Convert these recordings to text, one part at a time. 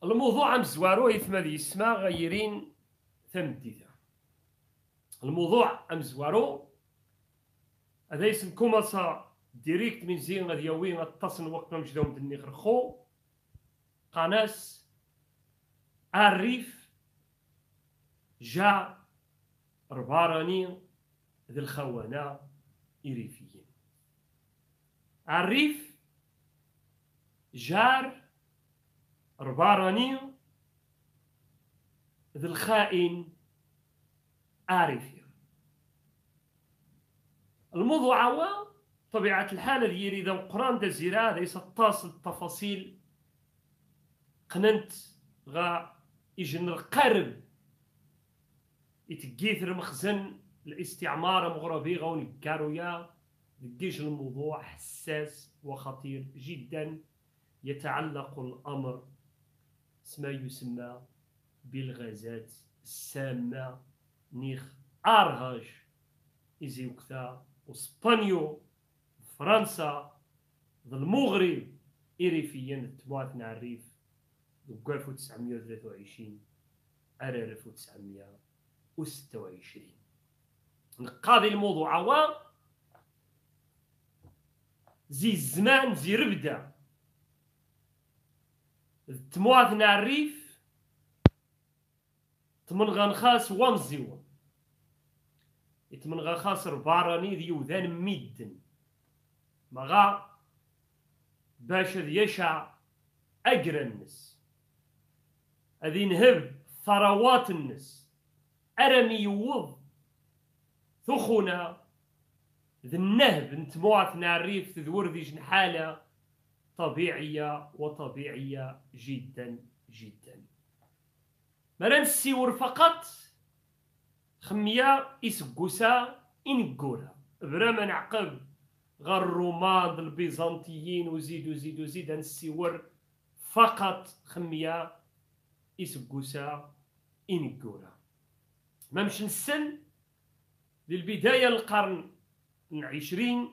الموضوع مزوارو يثما دي السما غيرين ثمديدا. الموضوع مزوارو هذا يسم كوماسا ديريكت من زين غادي يوين غتصن وقت ما مجدهم دني غرخو قناس الريف جا رباراني ذي الخونة إريفيين. الريف جار رباراني ذي الخائن عارفين. الموضوع هو طبيعة الحال اللي يريد القرآن دا زيرا ليس التصل التفاصيل قننت غا يجن القرب يتقيثر مخزن الاستعمار مغربي غون كارويا دقيش. الموضوع حساس وخطير جدا، يتعلق الأمر ما يسمى بالغازات السامة نيخ أرهج إزي وقتا وسبانيو فرنسا ذا المغرب إريفيا تبعتنا الريف دو 1923 على 1926. نقاضي الموضوع هو زي الزمان زي ربدا تمواثنا الريف تمنغان خاص ومزيون يتمنغا خاص رباراني ذي وذان ميدن مغا باش يشع أجر النس أذي نهب ثروات النس أرمي يوض ثخنا ذي النهب نتمواثنا الريف تذور ذي جنحالة طبيعية وطبيعية جدا جدا. مران السيور فقط خمية إسقوسا إنقورا برا نعقب غير الرومان البيزنطيين وزيد وزيد وزيد عن السيور فقط خمية إسقوسا إنقورا. ما مش نسن للبداية القرن العشرين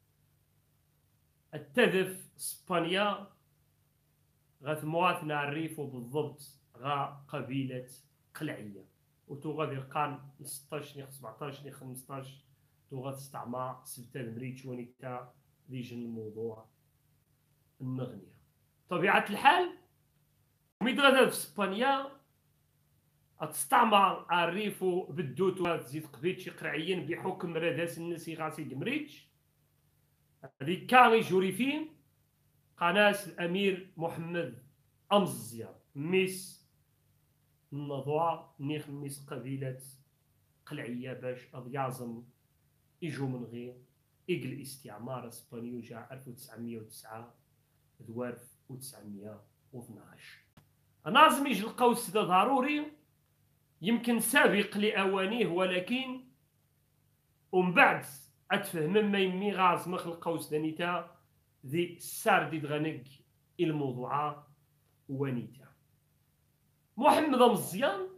التذف اسبانيا غاث مواثنا الريف وبالضبط غا قبيلة قلعية وتو غادي القرن 16 17 15 تو غادي استعمار سبتان مريتش ونيتا ليجن الموضوع المغنية. طبيعة الحال ميد غادا في اسبانيا تستعمر الريف بالدوت وتزيد قبيلة قرعيين بحكم راداس الناس غاسي مريتش هذيك كاري جوريفين قناس الأمير محمد أمزيان ميس النضوع نيخ ميس قبيلة قلعية باش يعزم يجو من غير إقل الاستعمار اسبانيو جاء 1909 ذوارف 1912. نازم يجي القوس ده ضروري يمكن سابق لأوانيه ولكن ومن بعد أتفهم ما يمي غاز مخ القوس دانيتا ذي السار دغنق الموضوع ونيتا. محمد مزيان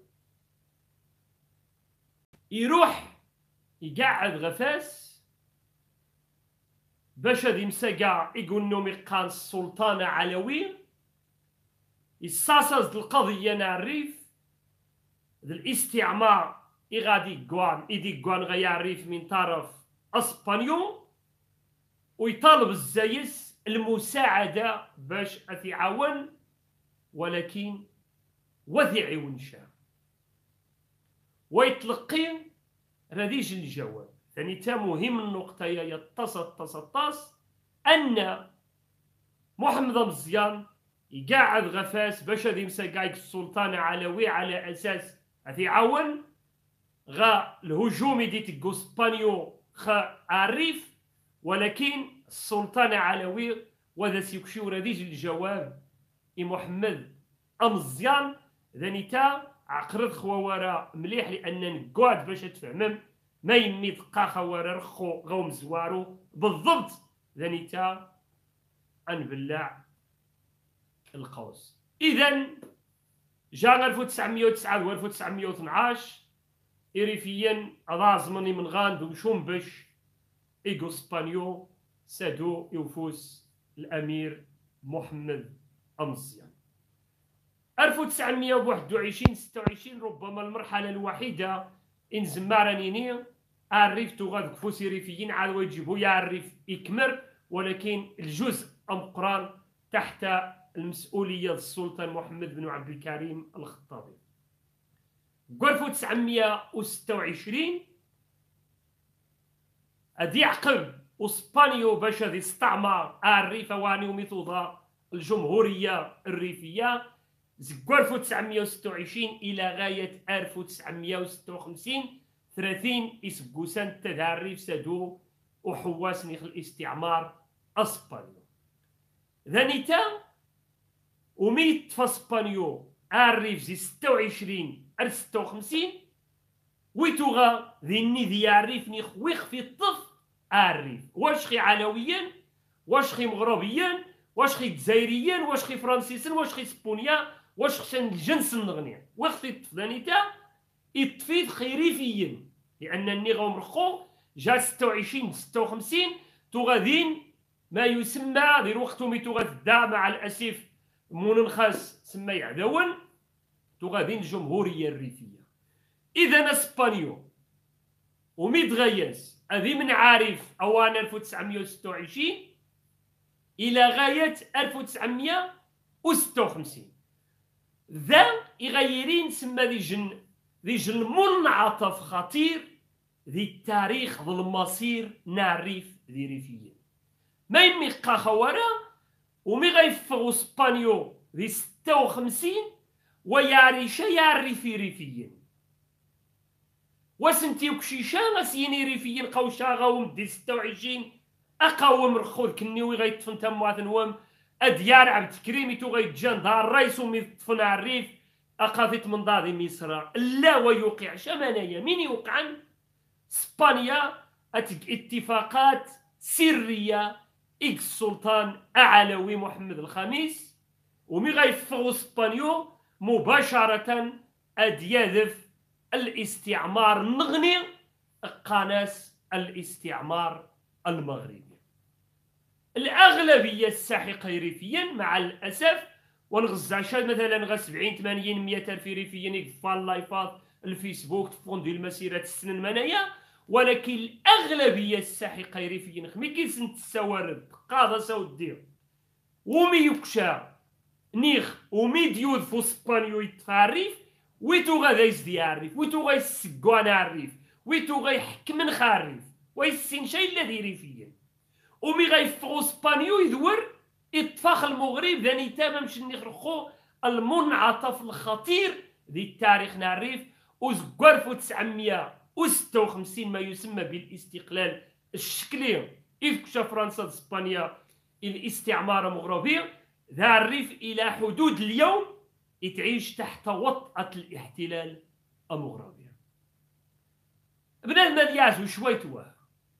يروح يقعد غفاس باش هادي مساقا يقول نومي قان السلطانة علوي يساسز القضية نا الريف ذا الاستعمار يغادي قوان إيدي قوان غيا الريف من طرف اسبانيو ويطالب الزايس المساعدة باش أتعاون ولكن وذي ونشا ويتلقي رديج الجواب. ثاني تا مهم النقطة يتص أن محمد مزيان يقعد غفاس باش هذي مساقايك السلطانة علوي على أساس أتعاون غا الهجوم ديت اسبانيو خا الريف ولكن السلطانة علوي وذا سيكشيو رديج الجواب محمد أمزيان ذانيتا عقرد خوارا مليح لأن نقعد باش تفهمم ما يمي تلقى خوارا رخو غو مزوارو بالضبط ذانيتا أنبلع القوس. إذن جا 1909 و 1912 إريفيا أضازمني من غاند ومشوم باش إيغو اسبانيو سادو يوفوس الأمير محمد أمزيان. 1921 26 ربما المرحلة الوحيدة إن زمارانيني عرف تغاد كفوسي ريفيين عاد ويجيبو يعرف إكمر، ولكن الجزء أمقران تحت المسؤولية السلطان محمد بن عبد الكريم الخطابي. 1926 أدي عقب وسبانيو باش هذه استعمر الريف واني وميثودا الجمهورية الريفية. 1926 إلى غاية 1956 30 إسبوسان تداريف سادو وحواس نيخ الاستعمار أسبانيو. ذانيتا وميت فاسبانيو عرف زي 26 56 ويتوغا ذيني ذي يعرفني خويخ في الطف عرف واش خي علويا واش خي مغربيا واش خي جزائريا واش خي فرنسيسا واش خي سبونيا واش خشان الجنس النغني وقتي الطفلانيتا يطفيد خيريفيا، لان النغا ومرخو جا 26 56 تغادين ما يسمى ذي الوقت ميتو غدا مع الاسف منخاس سمى يعدون تغادين الجمهوريه الريفيه. اذا اسبانيو وميدغياس هذه من عارف اوان 1926 الى غايه 1956 ذا يغيرين سما ذي جن منعطف خطير ذي التاريخ ذي المصير نعرف ذي ريفيين ما يميقا خوارا ومي غيفغو اسبانيو ذي 56 ويعريشا يعرفي ريفيين وسنتي وكشيشا غسيني ريفيين قوشا غاوم دي 26 اقاوم رخوذ كنيوي غيطفن تمواثن وام اديار عبد الكريم تو غيتجان دار الرئيس وميطفن على الريف اقاضيت من ضاضي مصر لا ويوقع شمانيا مين يوقعن اسبانيا اتفاقات سريه اكس السلطان اعلوي محمد الخامس ومي غيفغو اسبانيو مباشره ادياذف الاستعمار النغني قناص الاستعمار المغربي. الأغلبية الساحقة ريفيا مع الأسف ونغزعشا مثلا غا 70 80 100 ألف ريفيا يقفال اللايفات الفيسبوك تفوندي المسيرة السنة المنايا، ولكن الأغلبية الساحقة ريفيا خمي كيسنت السوارد قاضة سودير ومي يكشا نيخ ومي ديود فو اسبانيو يطفى الريف ويتو غادا يزدي الريف ويتو غيسكوان الريف ويتو غيحكمن خاريف ويسين شي الذي ريفيا ومي غيفغو اسبانيو يدور يطفخ المغرب ذاني تمام شني خرخو المنعطف الخطير ذي التاريخ نعرف وزكوار 1956 ما يسمى بالاستقلال الشكلي إفكشا فرنسا اسبانيا الاستعمار المغربي ذا الريف الى حدود اليوم يتعيش تحت وطأة الاحتلال المغربي. بنادم يعزو شويتوه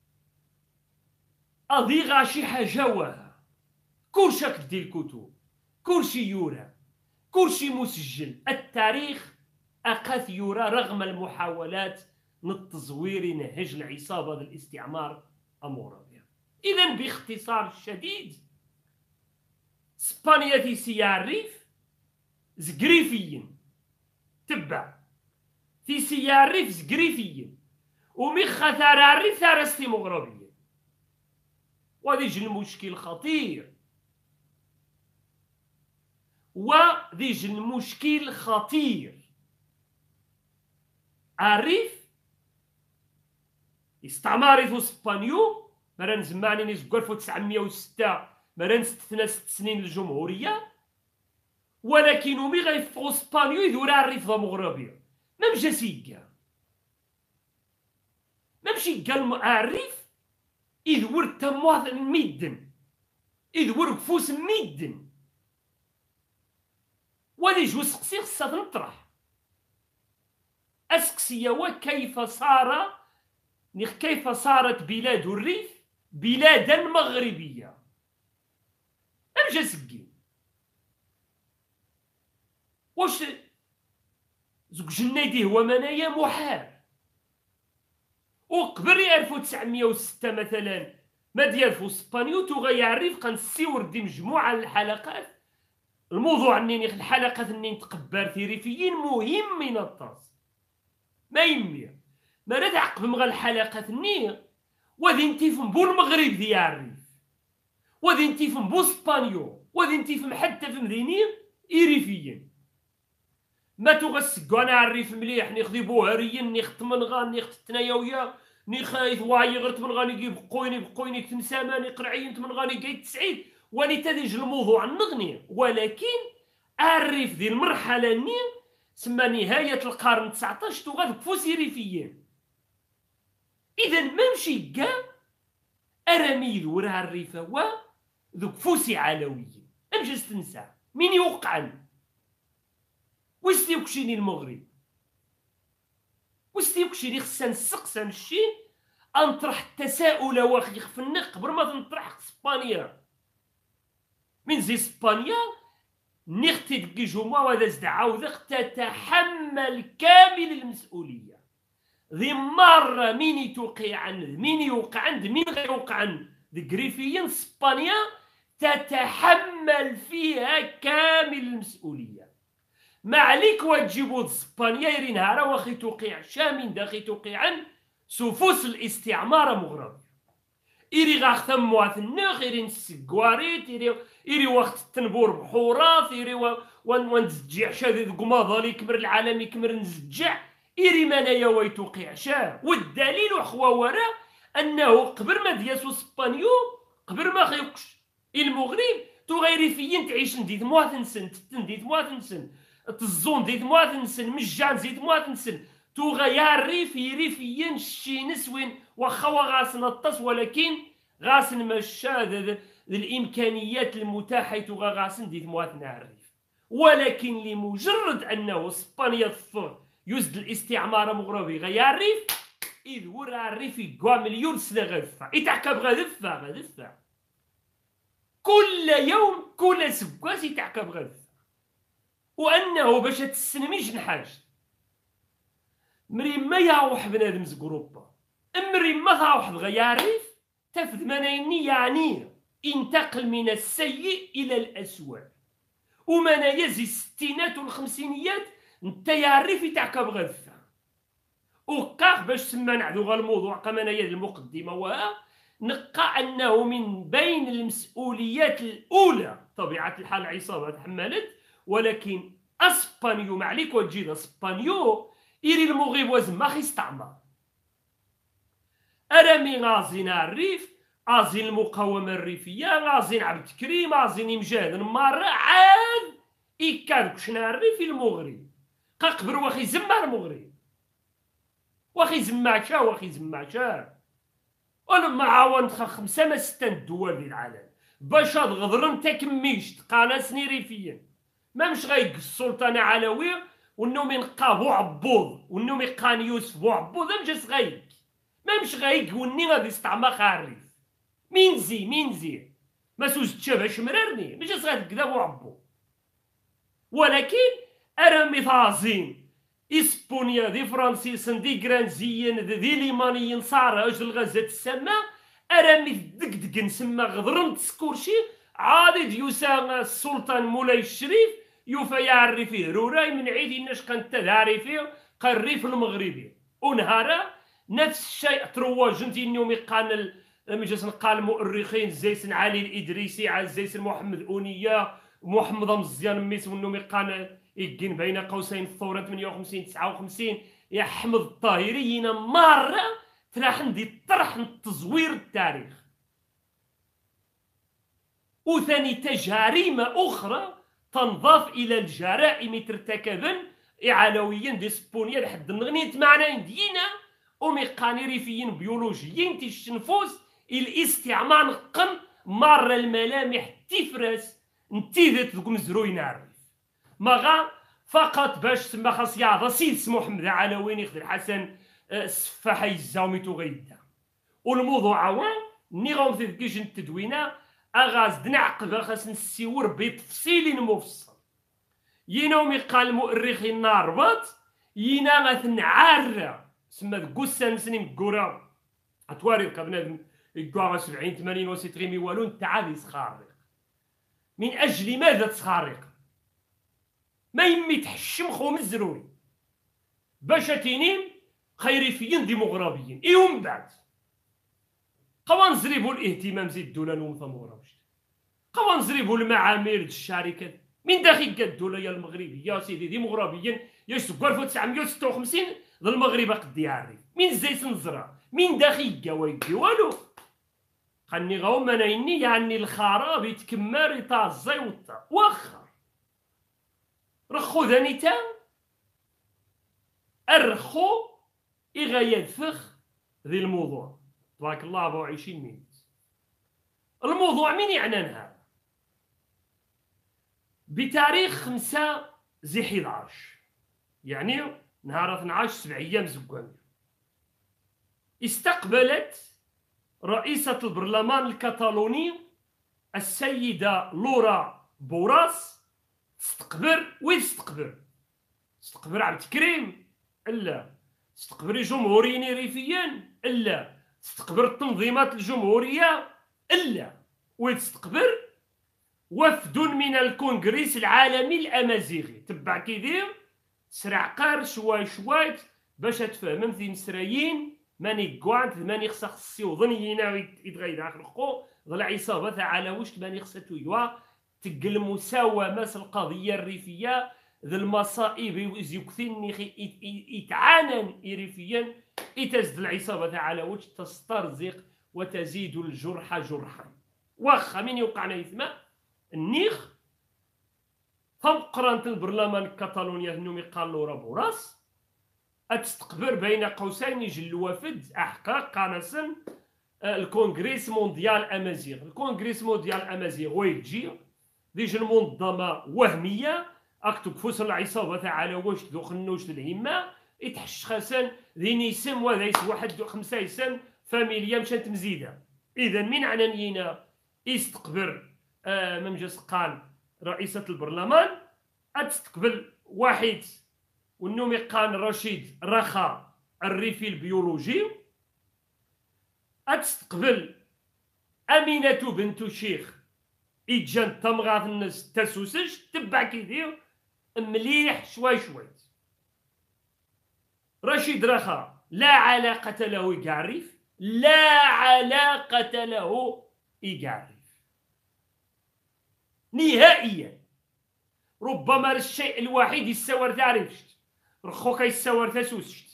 أضي غاشي حاجة واه كلشي كدي الكتب كلشي يورى كلشي مسجل التاريخ أقاث يورى رغم المحاولات من التزوير نهج العصابة الاستعمار المغربي. إذن باختصار شديد اسبانيا تيسي يعرف زقريفيين تبع تيسي يعرف زقريفيين وميخا ثار ثارستي مغربية وذيج المشكل خطير وذيج المشكل خطير عرف استعماري في اسبانيو مران زماني نزقر في 1906 مران 6 سنين الجمهورية ولكن ومي غيفغو اسبانيو يدور عرف ذا مغربية ما مشى سيكا ما مشي قال عرف يدور تمواث ميدن يدور كفوس ميدن ولي جو سقسي خصها تنطرح اسقسيا وكيف صار كيف صارت بلاد الريف بلادا مغربية امجا سكي واش زوج جنيدي هو منايا محال وقبل 1906 مثلا ما ديال في اسبانيو تو غيعرف كنسيور دي مجموعه الحلقات الموضوع انني الحلقة اني نتقبر ثيريفيين مهم من الطاس ما يمي ما راه تعقب مغا الحلقة اني وذي انتي في مبو المغرب ذي الريف وذي انتي في مبو اسبانيو وذي انتي في حتى في مديني إيريفيين ما تغسقو انا الريف مليح نخذي بوهريين نخت منغا نخت تنايويا ني خايف واي غرت من غاني يجيب بقويني تمساماني قرعين من غاني جاي تسعيد ولي تديج الموضوع النغني ولكن الريف ذي المرحله ني سما نهايه القرن 19 تغاد كفوسي ريفيين اذا ما مشي كاع ارامي ورا الريفه و ذوك فوسي علويين امشي تنسى مين يوقعن ويستيوكشيني المغرب وستيوكشيني خصنا نسقسا الشين انطرح التساؤل واخي خفنا قبل ما تنطرح اسبانيا من زي اسبانيا نختي دكيجوما وهذا زد عاوذ تتحمل كامل المسؤوليه ذي مره مين يتوقع عن مين يوقع عند مين غير يوقع عن ذكريفيين اسبانيا تتحمل فيها كامل المسؤوليه ما عليك وتجيبو اسبانيا يري نهارا واخي توقيع شامين داخي توقيع عن سفوس الاستعمار مغربي إيري غاخ ثموات النخ إيري نسكواريت إيري وقت التنبور بحوراث إيري ونزجع شادي قماضة لي كبر العالم يكمر نزجع إيري منايا ويتوقيع شاه والدليل أخوة ورا أنه قبر ما دياسو اسبانيو قبر ما خيوقش المغرب تو غيري فيين تعيش نديت مواثن سن تنديت مواثن سن تزون ديت مواثن سن مجان زيت مواثن سن تو غيار ريفيين الشينس وين واخا غاسن الطس ولكن غاسن مشا الامكانيات المتاحه تو غاسن ديت مواثن الريف ولكن لمجرد انه اسبانيا تفر يزد الاستعمار مغربي غيار الريف اذ ورا الريف يقوى مليون سنه غدفع يتعكب غدفع كل يوم كل سكاس يتعكب غدفع وانه باش تسنميش نحاج مريم ما يروح بنادم زقروبا مريم ما تروح غياريف تفد منايني يعني انتقل من السيء الى الاسوء ومن يزي الستينات والخمسينيات انت يعرف يتعكب غدفع وقاق باش سما نعدو الموضوع كما نايا المقدمه وها نقى انه من بين المسؤوليات الاولى طبيعه الحال عصابه تحملت ولكن اسبانيو ما عليك وتجي اسبانيو إيري المغرب وزما خي استعمر أرامي غازين الريف غازين المقاومة الريفية غازين عبد الكريم غازين مجاهد مرة عاد إيكاد كشنا الريف المغرب قبر واخي زما المغرب واخي زماكا ولما عاونت 5 ما 6 دول في العالم باش هاد غضرم تكميش قناصني ريفيا ما مش غايق السلطنة علوية وانهم ينقى بو عبوض وانهم يقان يوسف بو عبوض مجاس غايق ما مش غايق وني غادي يستعمر خارف مين زي ما سوز تشابه مررني مجاس غايق كدا بو عبوض ولكن ارامي ثازين اسبونيا دي فرانسيسن دي كرانزيين دي ليمانيين صار اجل غزة السماء ارامي دقدق نسمى غضرم تسكورشي عادي ديوسا السلطان مولاي الشريف يوفا يعري فيه روراي من عيد الناس كانت تداري فيه قريف المغربي ونهارا نفس الشيء ترواج انت انهم يقال مجلس نقال المؤرخين زيسن علي الادريسي على زيسن محمد اونيه محمد مزيان ميس وانهم يقال يقين بين قوسين الثوره 58 59 يا حمد الطاهري مره تراح ندي طرح التزوير التاريخ وثاني تجاريم اخرى تنضاف الى الجرائم ترتكبا علويا دي اسبونيا لحد النغنيت معنا دينا وميقاني ريفيين بيولوجيين تيشنفوس الاستعمار نقم مر الملامح تفرس انتيذت ذوك مزروين عرف مغا فقط باش سما خاص يعطى سيد محمد علوين ياخذ الحسن السفاح يزاومي تغيدا والموضوع عوام ني غاوم تذكيش التدوينه اغاز دنعقب خاص نسيور بتفصيل مفصل ينومي قال المؤرخين ناربط ينا غتنعر سما كوسان سنين كورا اتواري بنادم يقوا 70 80 وسيتريمي والو انت عادي تخارق من اجل ماذا تخارق ما يمي تحشم خو مزروري باش تينيم خيريفيين ديموغرافيين ومن بعد قوان نزريبو الاهتمام زي الدوله المغربيه قوان نزريبو المعامل الشركات من داخل الدوله المغربيه يا سيدي ديموغرافيا يا سكر 1956 المغرب قد يعرف من زيت نزرع من داخل الجوايد والو خلني غاوما نايني يعني الخراب يتكمر يطاع الزيوطه واخر رخو ذانيتا الرخو إغاية فخ ذي الموضوع تبارك الله 24 مينوت. الموضوع من يعني نهار بتاريخ 5 ذي 11 يعني نهار 12 7 أيام زكوان استقبلت رئيسة البرلمان الكتالوني السيدة لورا بوراس تستقبل عبد الكريم لا تستقبل جمهوريين ريفيين لا تستقبل التنظيمات الجمهورية لا وتستقبل وفد من الكونغرس العالمي الأمازيغي تبع كيدير سرع قار شوي باش تفهم في مسرايين ماني كوانت ماني خصها خصي وظنينا يتغير اخر خو ضل عصابه على واش ماني خصها تويوا تقل مساومه القضيه الريفيه ذا المصائب يكثني يتعانن ريفيا تزد العصابه على وجه تسترزق وتزيد الجرح جرحا واخا من يوقعنا يثما النيخ فقرانة البرلمان الكتالونيا انهم يقالوا رابو راس تستقبل بين قوسين يجي الوفد احقاق قانصا الكونغرس مونديال امازيغ الكونغرس مونديال امازيغ ويجي ديج المنظمه وهميه اكتب فوس العصابه على واش ذو خنوش الهمه يتحش خسن ذي اسم وذا واحد 5 اسم فاميليا مشات مزيده اذا من عنانينا يستقبل ممجس قال رئيسة البرلمان تستقبل واحد والنومي قان رشيد رخا الريفي البيولوجي تستقبل أمينة بنت شيخ إجان تمغاث الناس تسوسج تبع كيدير مليح شوي رشيد رخا لا علاقة له يقعرف لا علاقة له يقعرف نهائيا ربما الشيء الوحيد يساور تعرفشت رخوك يساور تسوسشت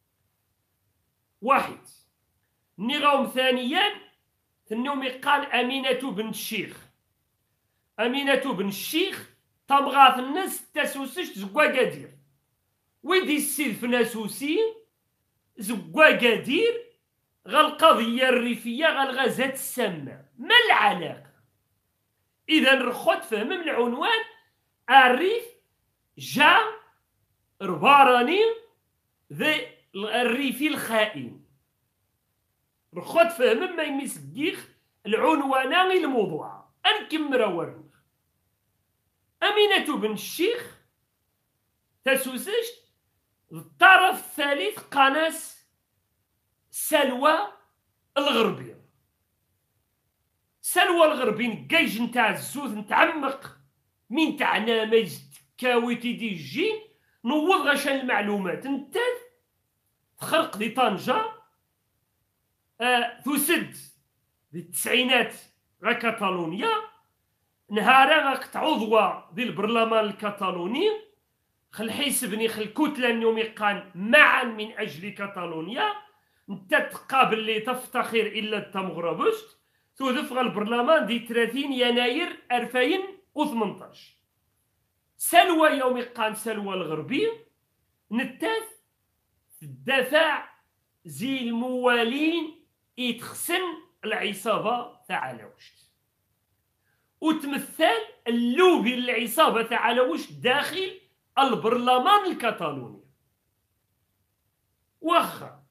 واحد نغاوم ثانيا ثنومي قال أمينة بن الشيخ أمينة بن الشيخ تمغاث الناس تسوسشت زكوا قادير ويدي السيد في ناسوسي زكوا قادير غالقضية الريفية غالغازات السامة ما العلاقة إذا رخوت فهم من العنوان الريف جا رباراني ذي الريفي الخائن رخوت فهم ما يمسكيخ العنوان الموضوع أنكمرا ورنخ أمينة بن الشيخ تسوسشت الطرف الثالث قناص سلوى الغربية سلوى الغربي نكايج نتاع الزوز نتعمق من تاع نماذج كاوي تيدي الجين نوض غشان المعلومات نتاث تخرق دي طنجة تسد دي التسعينات غا كاتالونيا نهارا غاك عضوة دي البرلمان الكتالوني خل حيسبني خل كتلة اليوم يقان معا من أجل كاتالونيا نتا تقابل لي تفتخر إلا التمغربشت تودف البرلمان دي 30 يناير 2018 سلوى يوم يقان سلوى الغربي نتاث الدفاع زي الموالين يتخسن العصابة تاع وشت وتمثل اللوبي العصابة تاع وشت داخل البرلمان الكتالوني واخا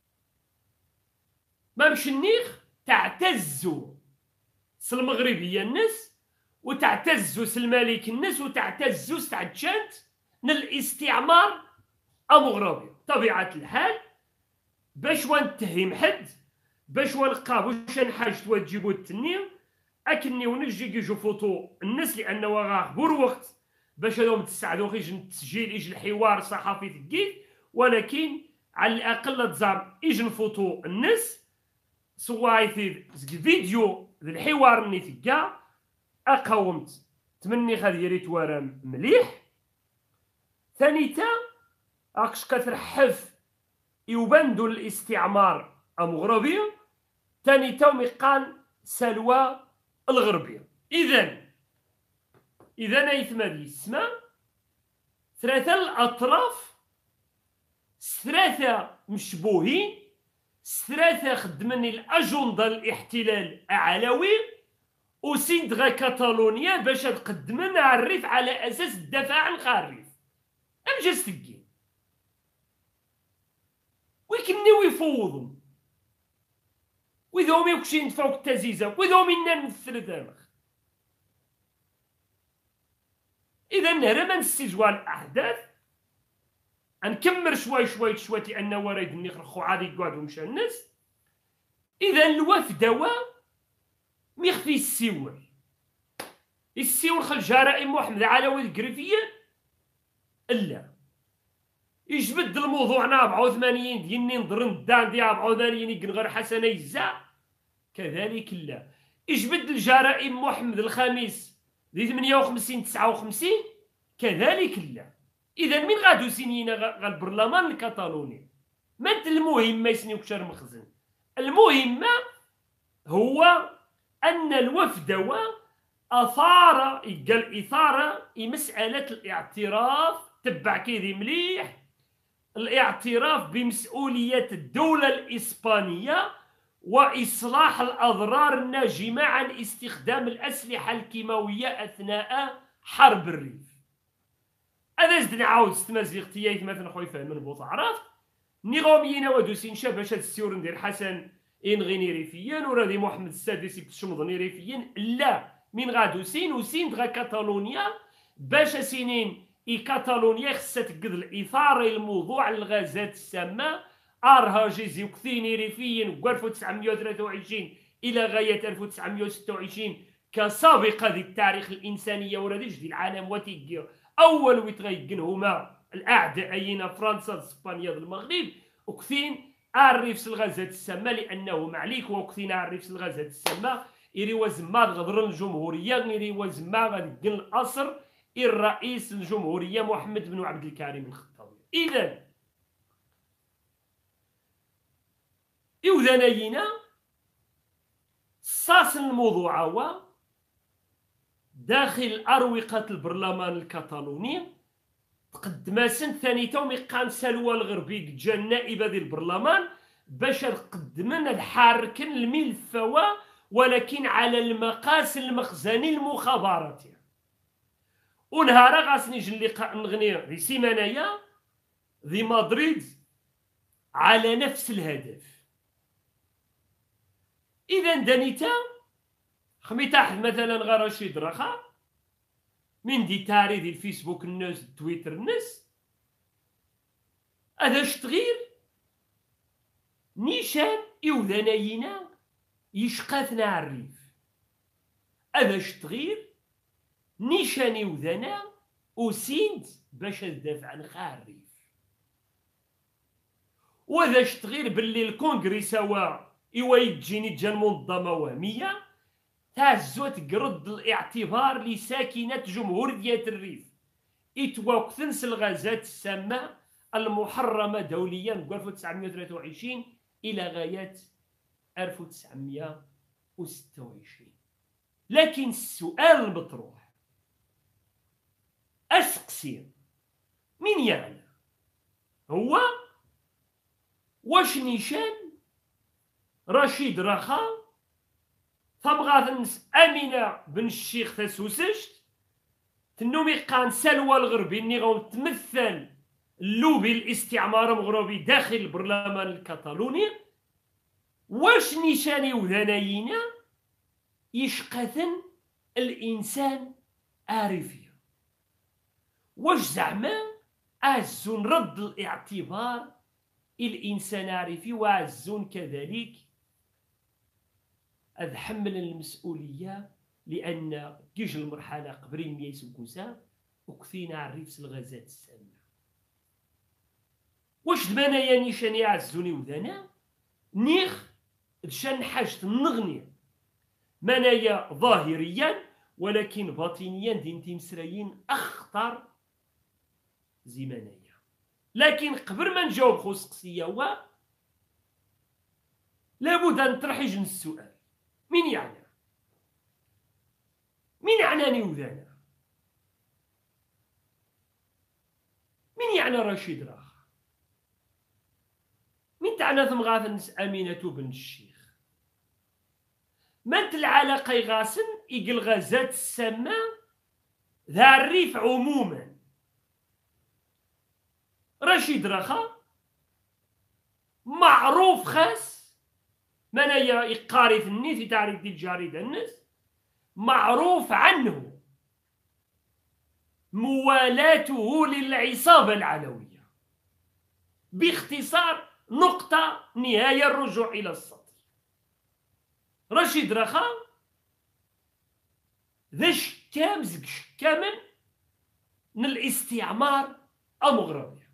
ما مش النيخ تعتزوا المغربية الناس وتعتزوا الملك الناس وتعتزوا ستعجانت من الاستعمار المغربي طبيعة الحال باش ونتهم حد باش ونلقاه واش نحاج تجيبو التنين اكني ونجي يجو فوتو الناس لانه غاه بور وقت باش هذوما تساعدوا يجي التسجيل، يجي الحوار الصحفي تكيت، ولكن على الاقل تزام يجي نفوتوا الناس سواء فيديو الحوار اللي تكا اقاومت تمني غادي يريت ورا مليح. ثانيتا اكش كترحف يبندو الاستعمار المغربي، ثانيتا ميقان سلوى الغربيه. اذا ايثما دي السماء ثلاثه الاطراف، ثلاثه مشبوهين، ثلاثه خدمني الاجنده الاحتلال علوي وسيند غا كاتالونيا باش تقدمنا على الريف على اساس الدفاع عن الريف. ام جاست تكين ويكنيو يفوضوا وإذا هم يكشين فوق التزيزة وإذا هم إنا نمثل دامخ. إذا نهرب ما نستجوى الأحداث نكمر شوي لأن وريد نخرخو عادي يقعدو مشى الناس. إذا الوفدة ميخفي السيور خل جرائم محمد علوي القريفية لا يجبد الموضوع نا 84 ديال نضرن دان ديال 84 يقن غير حسن يجزا كذلك لا يجبد الجرائم محمد الخميس دي 58 59 كذلك لا. اذا من غادو سنين غا البرلمان الكتالوني مانت المهمه يسنيو كشر مخزن. المهمه هو ان الوفد اثار قال اثاره مساله الاعتراف تبع كيدي مليح الاعتراف بمسؤولية الدولة الإسبانية وإصلاح الأضرار الناجمة عن استخدام الأسلحة الكيماوية أثناء حرب الريف. هذا زدنا عاود ستمازيغ تيايت مثلا خويا فهمن بوط عرفت نيغومينا ودوسين شاب باش هاد السيور ندير حسن إنغيني ريفيا ورادي محمد السادس يكتشمضني ريفيا لا من غادوسين وسين غا كاتالونيا باش سنين كاتالونيا خصها تقد الاثاره الموضوع الغازات السامه ارها جيزي وكثيني ريفيا و 1923 الى غايه 1926 كسابقه ذي التاريخ الانسانيه وراديش ديال العالم وتيجي اول ويتغيقن هما الاعداء اين فرنسا اسبانيا المغرب وكثين الريفس الغازات السامه لانه معليك وكثين الريفس الغازات السامه يري وزما غدر الجمهوريه يري وزما غادي القصر الرئيس الجمهورية محمد بن عبد الكريم الخطابي. إذا إوذانينا صاص الموضوع هو داخل أروقة البرلمان الكتالوني تقدم سنة ثانية وميقام سلوى الغربي جا النائبة ديال البرلمان باش تقدمنا الحاركن الملفوة ولكن على المقاس المخزني المخابراتي. ونهار غاسني نجي اللقاء نغني ذي سيمانية ذي مدريد على نفس الهدف. إذا دانيتا خميتاح مثلا غا رشيد رخا من دي تاري دي الفيسبوك الناس تويتر الناس هذا شتغير نيشان إوذانينا يشقاتنا على الريف. هذا شتغير نيشاني وذنا وسيند باش تدافع عن الريف. وهذا شتغير باللي الكونغري سوا إوا يجيني جا المنظمة وهمية تعزو تقرد الاعتبار لساكنة جمهورية الريف إتواكثنس الغازات السامة المحرمة دوليا من 1923 إلى غاية 1926. لكن السؤال المطروح أسقسي من يعني هو واش نيشان رشيد رخا ثمغاثنس أمينة بن الشيخ تسوسشت تنومي قان سلوى الغربي اني غون تمثل اللوبي الاستعمار المغربي داخل البرلمان الكتالوني واش نيشاني وذناينا يشقثن الانسان عارفيا واش زعما عزون رد الاعتبار الانسان عارفي وعزون كذلك أتحمل المسؤولية لأن كيج المرحلة قبل مياس وكوسا وكثينا عريفس الغازات السامة. واش دمانايا نيشان يعزوني وذانا نيخ دشان حاجة النغنية منايا ظاهريا ولكن باطنيا دين تيمسرايين أخطر زي منايا. لكن قبل ما نجاوب خوص قصية هو لابد أن نطرح جن السؤال: مين يعني؟ مين يعناني وذانا؟ مين يعني رشيد راخ؟ مين تعنى ثم غاثنس أمينة بن الشيخ؟ من العلاقة يغاسن يقل غازات السماء ذا الريف عموما. رشيد راخا معروف خاص منايا يقاري في النيت في تعريف ديال الجريدة الناس معروف عنه موالاته للعصابة العلوية. باختصار نقطة نهاية الرجوع إلى السطر. رشيد راخا ذا شكام زك شكامن من الاستعمار المغربي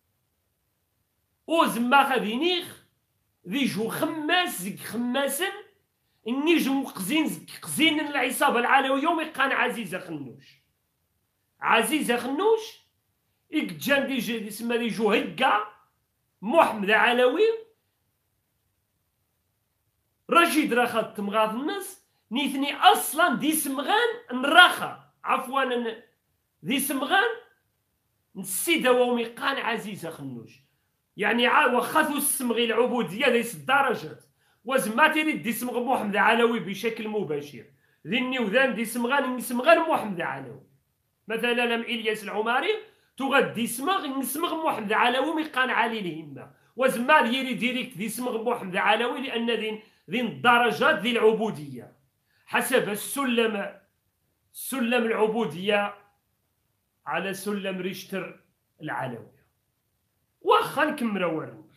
وزما خذينيخ ذي جو خماس زك خماسن نيجو مقزين زك قزين العصابة العلوية وميقان عزيزة خنوش. عزيزة خنوش إكجان دي سما دي جو هكا محمد علوي رشيد راخا تمغاث الناس نيثني أصلا دي سمغان نراخا عفوا دي سمغان نسيدا وميقان عزيزة خنوش. يعني وخاثو السمغي العبودية ليس الدرجات وزما تريد دي سمغ محمد علوي بشكل مباشر ذي النيوذان دي سمغان محمد علوي. مثلا لم إلياس العماري تغدي سمغ محمد علوي ميقان علي الهمة وزما يري ديريكت دي سمغ محمد علوي لأن ذي الدرجات ذي العبودية حسب سلم العبودية على سلم ريشتر العلوي. واخا نكمل ورنا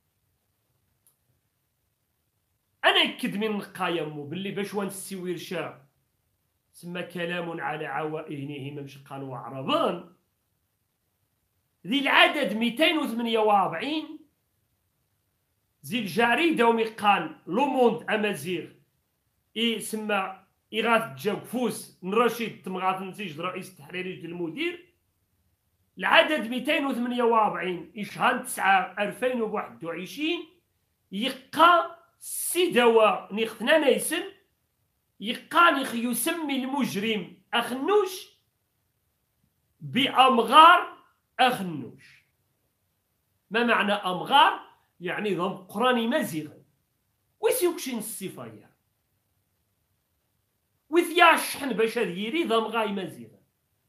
انا اكد من قايمو باللي باش ونسي ورشا سما كلام على عوائله ممشقان وعربان ذي العدد 248 زي الجريدة وميقان لوموند امازيغ سما إغاث جاوفوس نرشيد تمغاث نتيج رئيس التحريري ديال المدير. العدد 248 إشهار 9 2021 يقا السيدوا نيختنا نيسن يقا نيخ يسمي المجرم أخنوش بأمغار أخنوش. ما معنى أمغار؟ يعني ضم قراني مزيغا ويسيوكشين الصفايا وثياش شحن باش هذيري ضم غاي مزيغا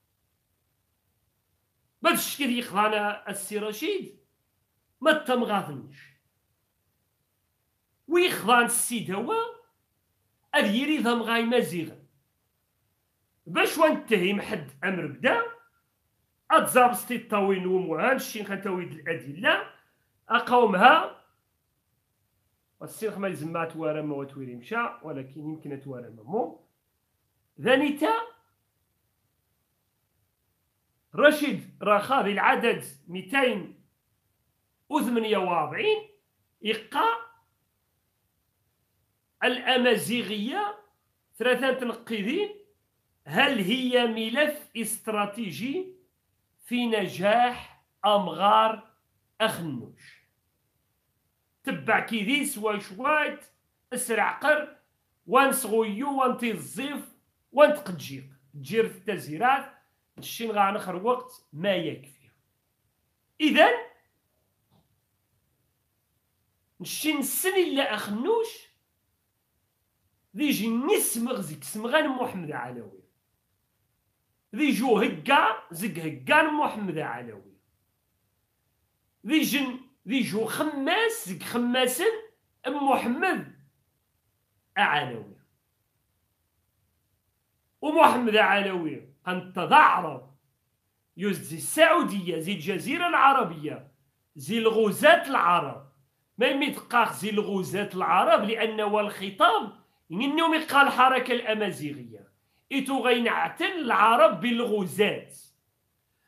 باش كذي يخضانا السي رشيد ما تمغاثنش ويخضان السيد هو أذيري ضم غاي مزيغا باش وانتهي حد أمر بدا أتزابستي الطاوين وموهان شين خنتاويد الأدلة أقومها والسيخ ما يزمات وارما وتويري مشى ولكن يمكن توارما مو ذانيتا رشيد راخاذي العدد 248 إقا الأمازيغية ثلاثة تنقيذين هل هي ملف استراتيجي في نجاح أمغار أخنوش تبع كيديس وشوات اسرع قر وانسغيو وانتي الزيف وانت قدجيق تجير في التزهيرات الشين غا نخر وقت ما يكفي. إذن نشين السني لا أخنوش ذي جي نسمغ زيك سمغان محمد علوي ذي جو هكا زك هكان محمد علوي ذي جو خماس زك خماسن محمد علوي ومحمد علوي قد تضعرب يزي السعودية زي الجزيرة العربية زي الغزاة العرب ما يميتقاخ زي الغزاة العرب لأنه الخطاب إنه يقال الحركة الأمازيغية إتو غينعتن العرب بالغزاة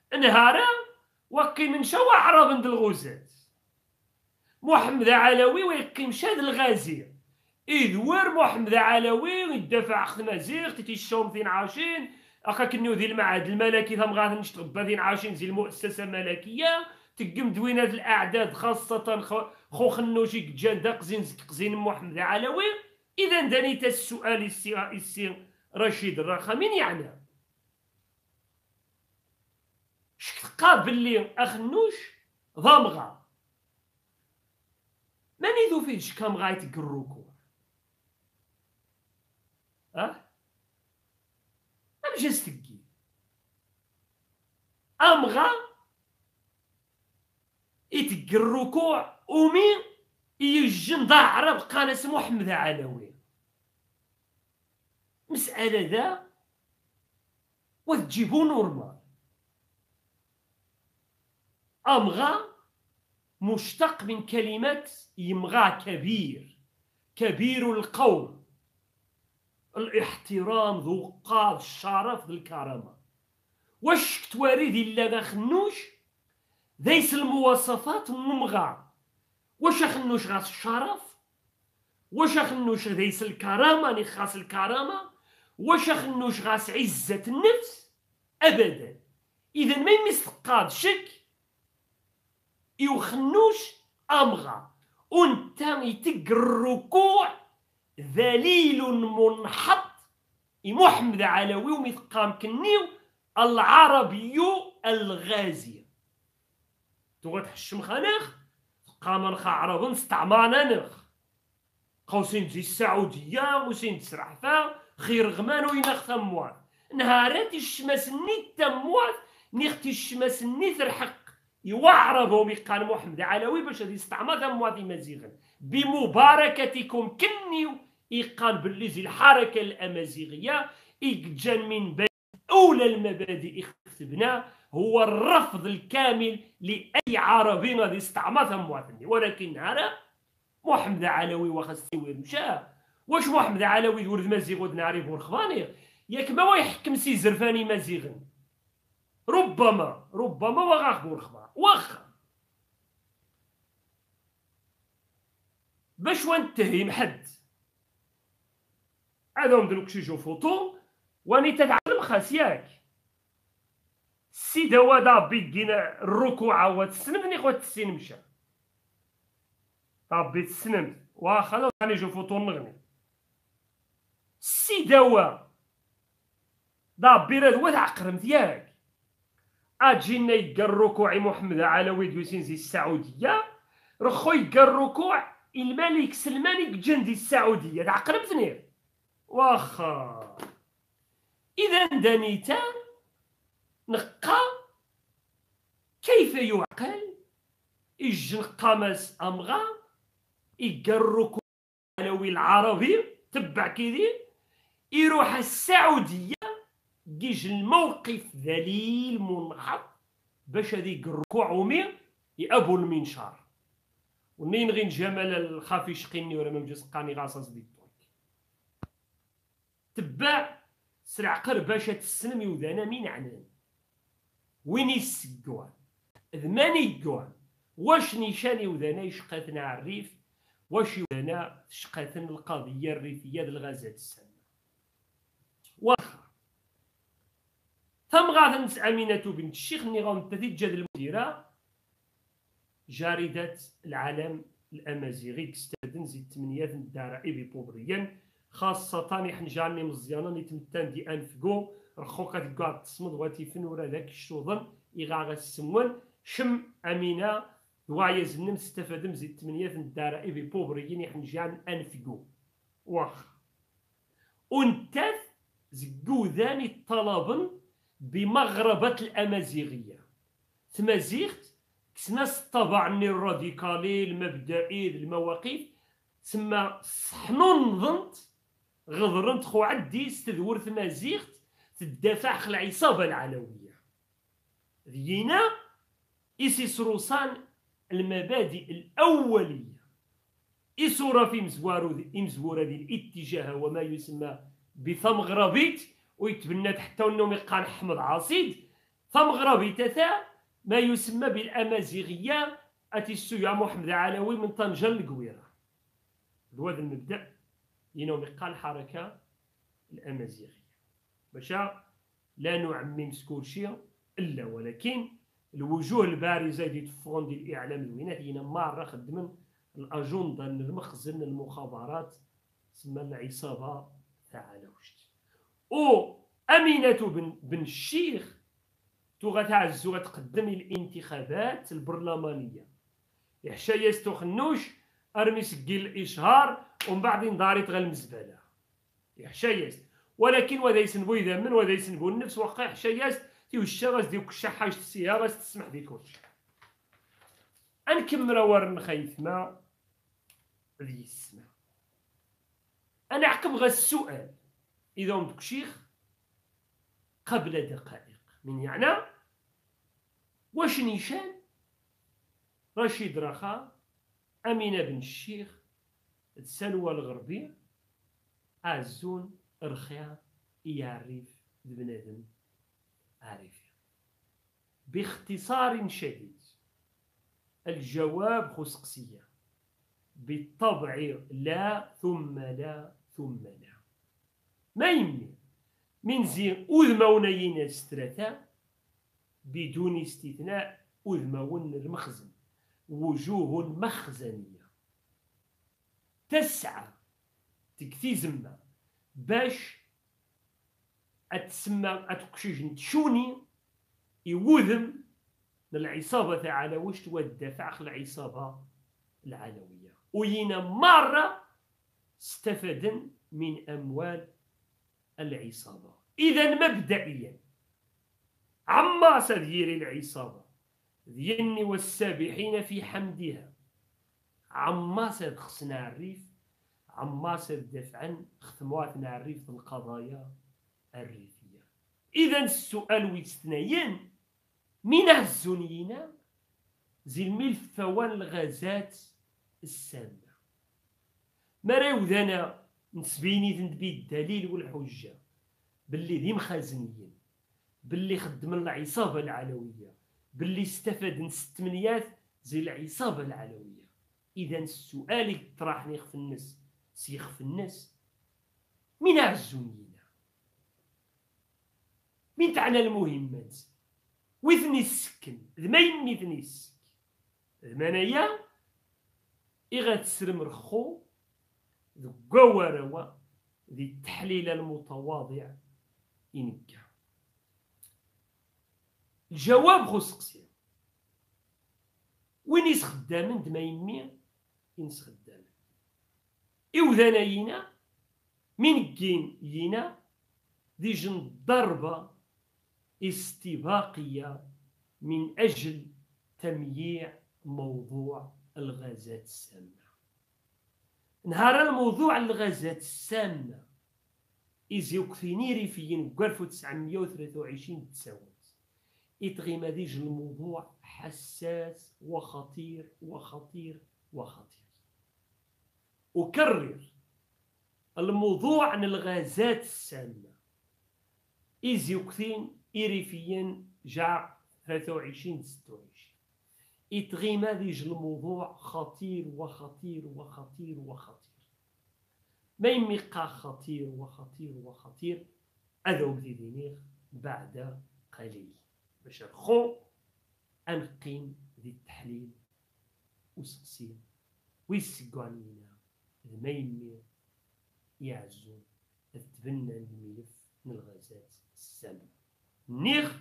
نهارا وكي من شوا عرب الغوزات محمد علوي ويقي مشى الغازية إذوار محمد علوي ويدافع خد مزيغ تيشوم 22 أخا كنيو ذي المعهد الملكي ثم غادي نشتغل 22 زي المؤسسة الملكية تقم دوينات الأعداد خاصة خو خنوشي كجان دا قزين محمد علوي. إذا دانيت السؤال السي رشيد الرخامين يعني قابل لي أخنوش ضمغا ماني ذو فيش كام غايت قروكو أمشي استقي أمغا يتقروكو ومين يجن ضاع عرب قانس محمد علوي مسألة ذا وتجيبو نورمال. أمغا مشتق من كلمة يمغى كبير القوم، الاحترام ذو قار الشرف ذو الكرامة. واش كتوارد إلا خنوش ذيس المواصفات ممغى. واش خنوش غاس الشرف، واش خنوش ذيس الكرامة ني خاص الكرامة، واش خنوش غاس عزة النفس أبدا. إذا ما يمسقاد شك يوخنوش أمغا وانت يتق الركوع ذليل منحط محمد علوي ومثقام كنيو العربي الغازي تغات حشم خانخ قام نخا عرب استعمانا نخ قوسين زي السعودية وسين تسرحفا خير غمان وينخ ثموات نهارات الشمس ني تموات نيختي الشمس ني ترحق يوعربهم يقال محمد علوي باش هذه استعمار ثموات مزيغا بمباركتكم كنيو يقال باللي زي الحركة الأمازيغية إجان من بين أولى المبادئ اختبنا هو الرفض الكامل لأي عربي غادي يستعمر ثمواتني. ولكن هذا محمد علوي وخاصتي وين مشى واش محمد علوي ولد مزيغ ود نعرف ورخباني ياك ما يحكم سي زرفاني مزيغا ربما وغاخ بورخبان واخا باش ونتهم حد هذا نديروك شي جو فوتو واني تتعلم خاصياك السيدة ودا بيكينا الركوع وتسنمني خوات السين مشى ربي تسنمت واخا لو راني جو فوتو نغني السيدة وا دابي راه هو تعقرمت ياك اجينا يلقى الركوع محمد علوي دوسين زي السعودية رخو يلقى الركوع الملك سلمان جندي السعودية تعقرمتني واخا. إذا دانيتا نقا كيف يعقل يجن قامس أمغا يقركو علوي العربي تبع كيدير يروح السعودية يجي الموقف ذليل منحط باش هذي يقركو عومي يأبو المنشار ونين غين جمال الخافي شقيني ولا ممجز قاني غاصص دي تبع سرع قرباشة السلم يودانا مين عنان وين يسقوان ذماني يقوان واش نيشاني يودانا يشقاتنا على الريف واش يودانا شقاتنا القضية الريفية للغازات السامة واخا. ثم غادا نس أمينة بنت الشيخ ني غنتتجد المديرة جريدة العالم الأمازيغي كستادن زي 8 الدرائب بوبريا خاصة يحنجاني مزيانا نتمتان دي أنفقو رخوكا تقعد تصمد واتيفن ورا ذاك الشوضن إغاغا السمون شم أمينة دوايا زنم استفادم زي 8 الدرائب بوبريين يحنجان أنفقو واخ ونتاث زقو ذاني طلبا بمغربة الأمازيغية تمازيغت كسناس طبعني الراديكالي المبدئي المواقف تسمى صحنون ظنت غضرنت خو عدي استذور مازيغت تدافع خل العصابة العلوية ذينا إسي سروسان المبادئ الأولية إسورة في مزورة ذي الاتجاه وما يسمى بثمغربيت ويتبنى حتى انهم يقان حمد عاصيد فمغربي تاتا ما يسمى بالأمازيغية أتيسو يا محمد علوي من طنجة للقويرة. هذا المبدأ ينوم قال الحركة الأمازيغية باش لا نعمم كلشي إلا، ولكن الوجوه البارزة اللي تفون ديال الإعلام الوينات هنا مرة خدمن الأجندة المخزن المخابرات تسمى العصابة تاع علوشت. و أمينة بن الشيخ غتعزو غتقدم الانتخابات البرلمانية يحشا يستخنوش ارمي سكيل الاشهار ومن بعد داريت غير المزبله يحشا يست، ولكن وذا يسنبو اذا من وذا يسنبو النفس وقع يحشا يست تيوشا غاز ديك الشحاج السياره تسمح ديك كلشي. انكمل ور نخيف ما ذي السماء. انا عقب غا السؤال اذا دوك شيخ قبل دقائق من يعني واش نيشان رشيد رخا أمينة بن الشيخ سلوى الغربي عزون رخيا يعرف بنادم عارف. باختصار شديد الجواب خسقسية بالطبع لا ثم لا ثم لا. ما يمي من زين أذمونين سترثا بدون استثناء أذمون المخزن وجوه مخزنية تسعى تكتي زما باش أتسمى أتكشيج تشوني يوذم للعصابة تاع علويش والدفع العصابة العلوية وينا مرة استفدن من أموال العصابة. إذا مبدئيا عماس ديال العصابة ديالني والسابحين في حمدها عماس خصنا عريف عماس دفعا ختموات نعرف في القضايا الريفية. إذا السؤال ويستنين من الزنيين زي الملف فوان الغازات السامة مراو ذانا نسبيني ذنبي الدليل والحجة باللي ذي مخازنيين باللي خدم العصابة العلوية باللي استفاد من 6 زي العصابة العلوية. إذا السؤال يطرحني في الناس سيخ في الناس من الزنيين من تعنى المهمات وثني السكن ما يمي ثني السكن ذمانايا إغا تسرم رخو ذو قواروا ذي التحليل المتواضع إنكا. الجواب خص قصير وين يسخدامن دما يمي ينس خدامن إوذانا ينا من كين ينا ذي جن ضربة استباقية من أجل تمييع موضوع الغازات السامة. نهار الموضوع الغازات السامة إذ يكفيني ريفيين و 1923 تساوت إتغيم ديج الموضوع حساس وخطير وخطير وخطير. أكرر الموضوع عن الغازات السامة إذ يكثين إريفيا جاع 23 26 إتغيم ديج الموضوع خطير وخطير وخطير وخطير. ما يميقا خطير وخطير وخطير أذو بدينيغ بعد قليل باش الخو أنقيم ذي التحليل وسقسي ويسقانينا ما يمي يعزو تتبنى الملف من الغازات السامة. نيغ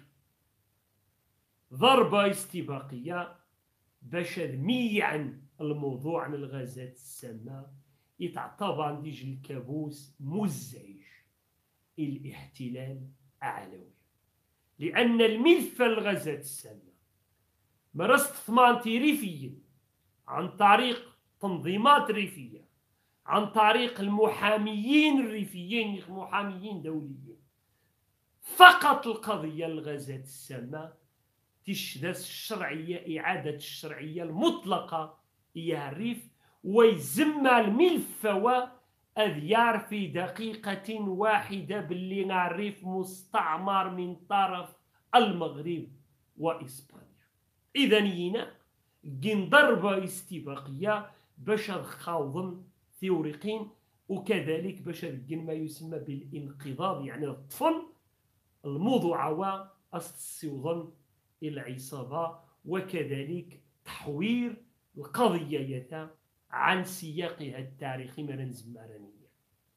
ضربة استباقية باش ميعا الموضوع عن الغازات السامة يتعتبر ديج الكابوس مزعج الاحتلال علوي، لأن الملف الغازات السامة مرست ثمانتي ريفيا عن طريق تنظيمات ريفية عن طريق المحاميين الريفيين محاميين دوليين فقط القضية الغازات السامة تشدس الشرعية إعادة الشرعية المطلقة يعرف ويزمى الملف أذيار في دقيقة واحدة باللي نعرف مستعمر من طرف المغرب وإسبانيا. إذا ينا كين ضربة استباقية باش خاوضن ثيوريقين، وكذلك باش كين ما يسمى بالانقضاض، يعني الطفل الموضوع والسيوضن العصابة، وكذلك تحوير القضية عن سياقها التاريخي من الزمارانية.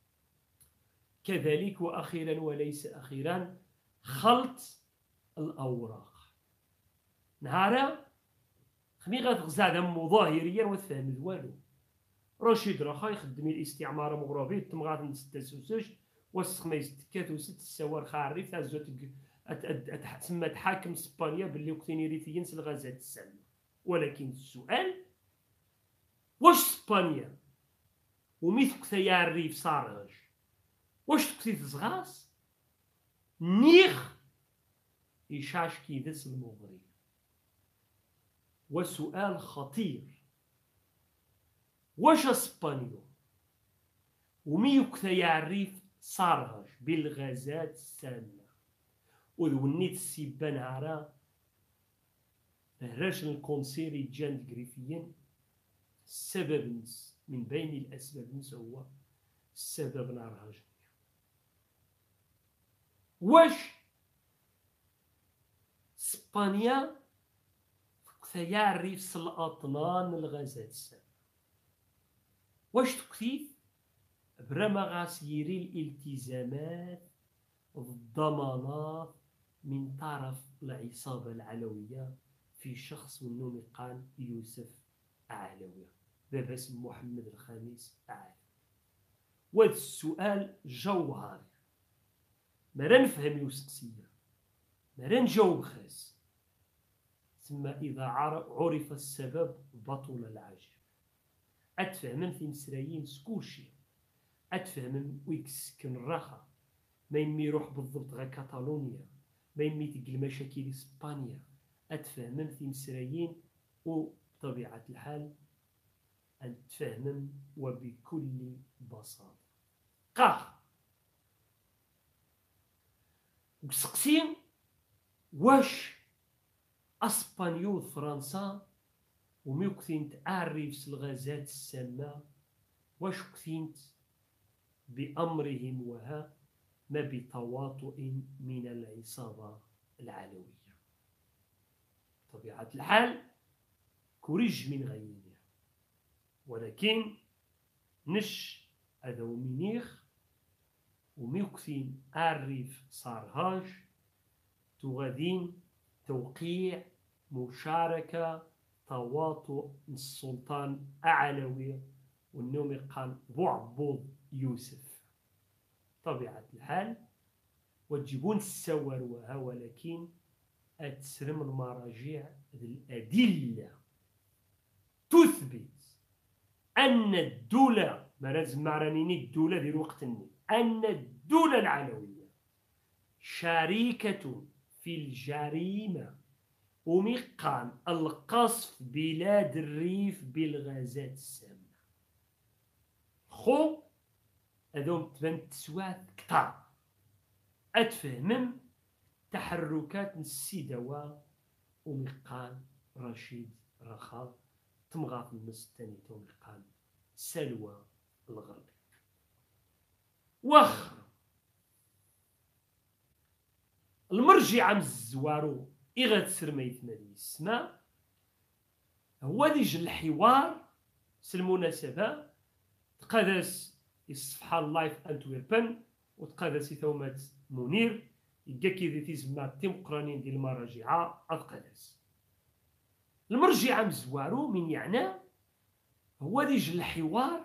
كذلك وأخيرا وليس أخيرا خلط الأوراق. نهارا خمي غتغزى دم ظاهريا وتفهم والو. رشيد رخا يخدم الاستعمار مغربي تمغات نستسوسج والسخميس تكات وست السوار خاري تازوت تسمى تحاكم اسبانيا باللي وقتين ريثيين سلغازات السلم. ولكن السؤال واش اسبانيا وميث كثيا الريف صارج واش تكثي تزغاس نيخ يشاش كيدس المغرب؟ وسؤال خطير. واش اسبانيا وميو كثيا الريف صارج بالغازات السامة وذونيت السيبان هارا هراش الكونسيري جاند جريفيين. السبب من بين الأسباب هو السبب نارهاج. واش اسبانيا كثيا الريف الأطنان الغازات السامة واش تكثيف برما غاسيري الالتزامات والضمانات من طرف العصابة العلوية في شخص منهم قال يوسف علوي بابا اسم محمد الخامس علوي. وهذا السؤال جوهري ما نفهم يوسقسية ما نجاوب خاص. ثم إذا عرف السبب بطل العجب. أتفهم في مسرايين سكوشي، أتفهم ويكسكن الرخا ما يمي يروح بالضبط غا كاتالونيا، ما يمي تلقى المشاكل إسبانيا. أتفهم في مسرايين وبطبيعة الحال أن تفهم وبكل بساطة. قاخ وسقسين واش اسبانيول فرنسا وميو كثينت تعرف الغازات السامة واش كثينت بأمرهم وها ما بتواطؤ من العصابة العلوية. طبيعة الحال كوريج من غيرها، ولكن نش هذا ومنيخ وميو كثين عرف صارهاج تغادين توقيع مشاركة تواطؤ السلطان أعلوي والنوم قال بعبد يوسف. طبيعة الحال وتجيبون السوار وها، ولكن أتسرم المراجع الأدلة تثبت أن الدولة لازم معرانيني الدولة ديال وقتني أن الدولة العلوية شريكة في الجريمة ومقام القصف بلاد الريف بالغازات السامة. خو هذوم تبان تسوات كتار. أتفهمم تحركات السيدوا ومقام رشيد رخا تمغاط المستني ومقام سلوى الغربي. وخ المرجع مزوارو إغاد سرميت مالي السماء هو ديج الحوار سالمناسبة تقادس الصفحة اللايف أنتويربن وتقادس ثومات منير يلقى كي تيزما تيمقرانين ديال المراجعة أتقادس. المرجع مزوارو من يعني هو ديج الحوار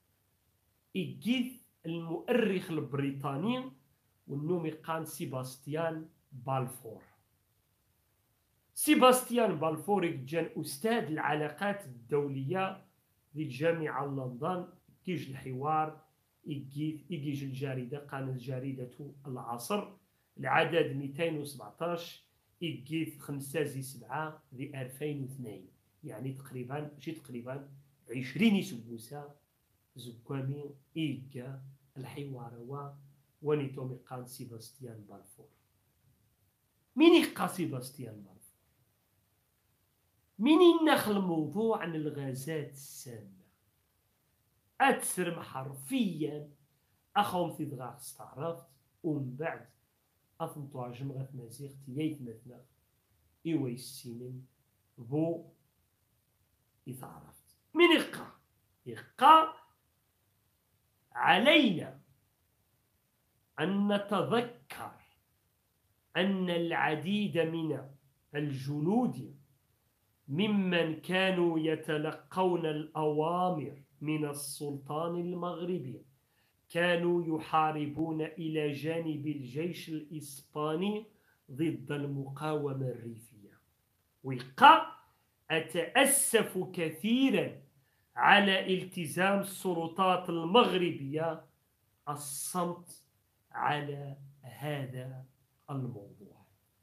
إجيث المؤرخ البريطاني والنومي قان سيباستيان بالفور. سيباستيان بالفور كان أستاذ العلاقات الدولية لجامعة لندن. كيج الحوار يجيج الجريدة قانت جريدة العصر العدد 217 يجيث 5/7 2002، يعني تقريبا ماشي تقريبا 20 سبوسة زكامي إيجا الحوار ونيتومي قان سيباستيان بالفور. مين يقى سيباستيان بالفور؟ مين ينخ الموضوع عن الغازات السامة أتسرم حرفيا أخوم في دغاغ استعرفت ومن بعد أثنتو جمغة مزيغ تيايت مثنا إيوا السنين بو يتعرفت. من يقى علينا أن نتذكر أن العديد من الجنود ممن كانوا يتلقون الأوامر من السلطان المغربي كانوا يحاربون إلى جانب الجيش الإسباني ضد المقاومة الريفية. ويقع أتأسف كثيرا على التزام السلطات المغربية الصمت على هذا الموضوع.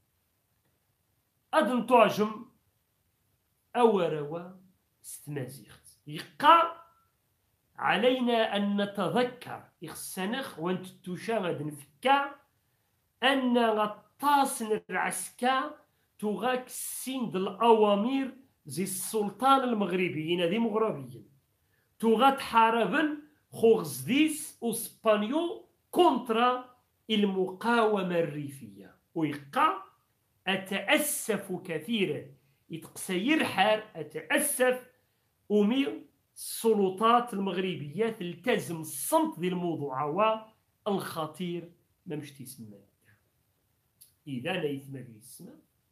أدن تعجم أوروا استمازيغت. يقع علينا أن نتذكر إخسانخ وانت تشاهد نفكا أن غطاسن العسكا تغاك السند الأوامر زي السلطان المغربيين ذي مغربيين تغات حاربا خوغزديس وسبانيو كونترا المقاومة الريفية. ويقع أتأسف كثيرا يتقسير حار أتأسف أمير السلطات المغربية تلتزم الصمت ذي الموضوع والخطير ما مش تسمى إذا لا يسمى ذي السمى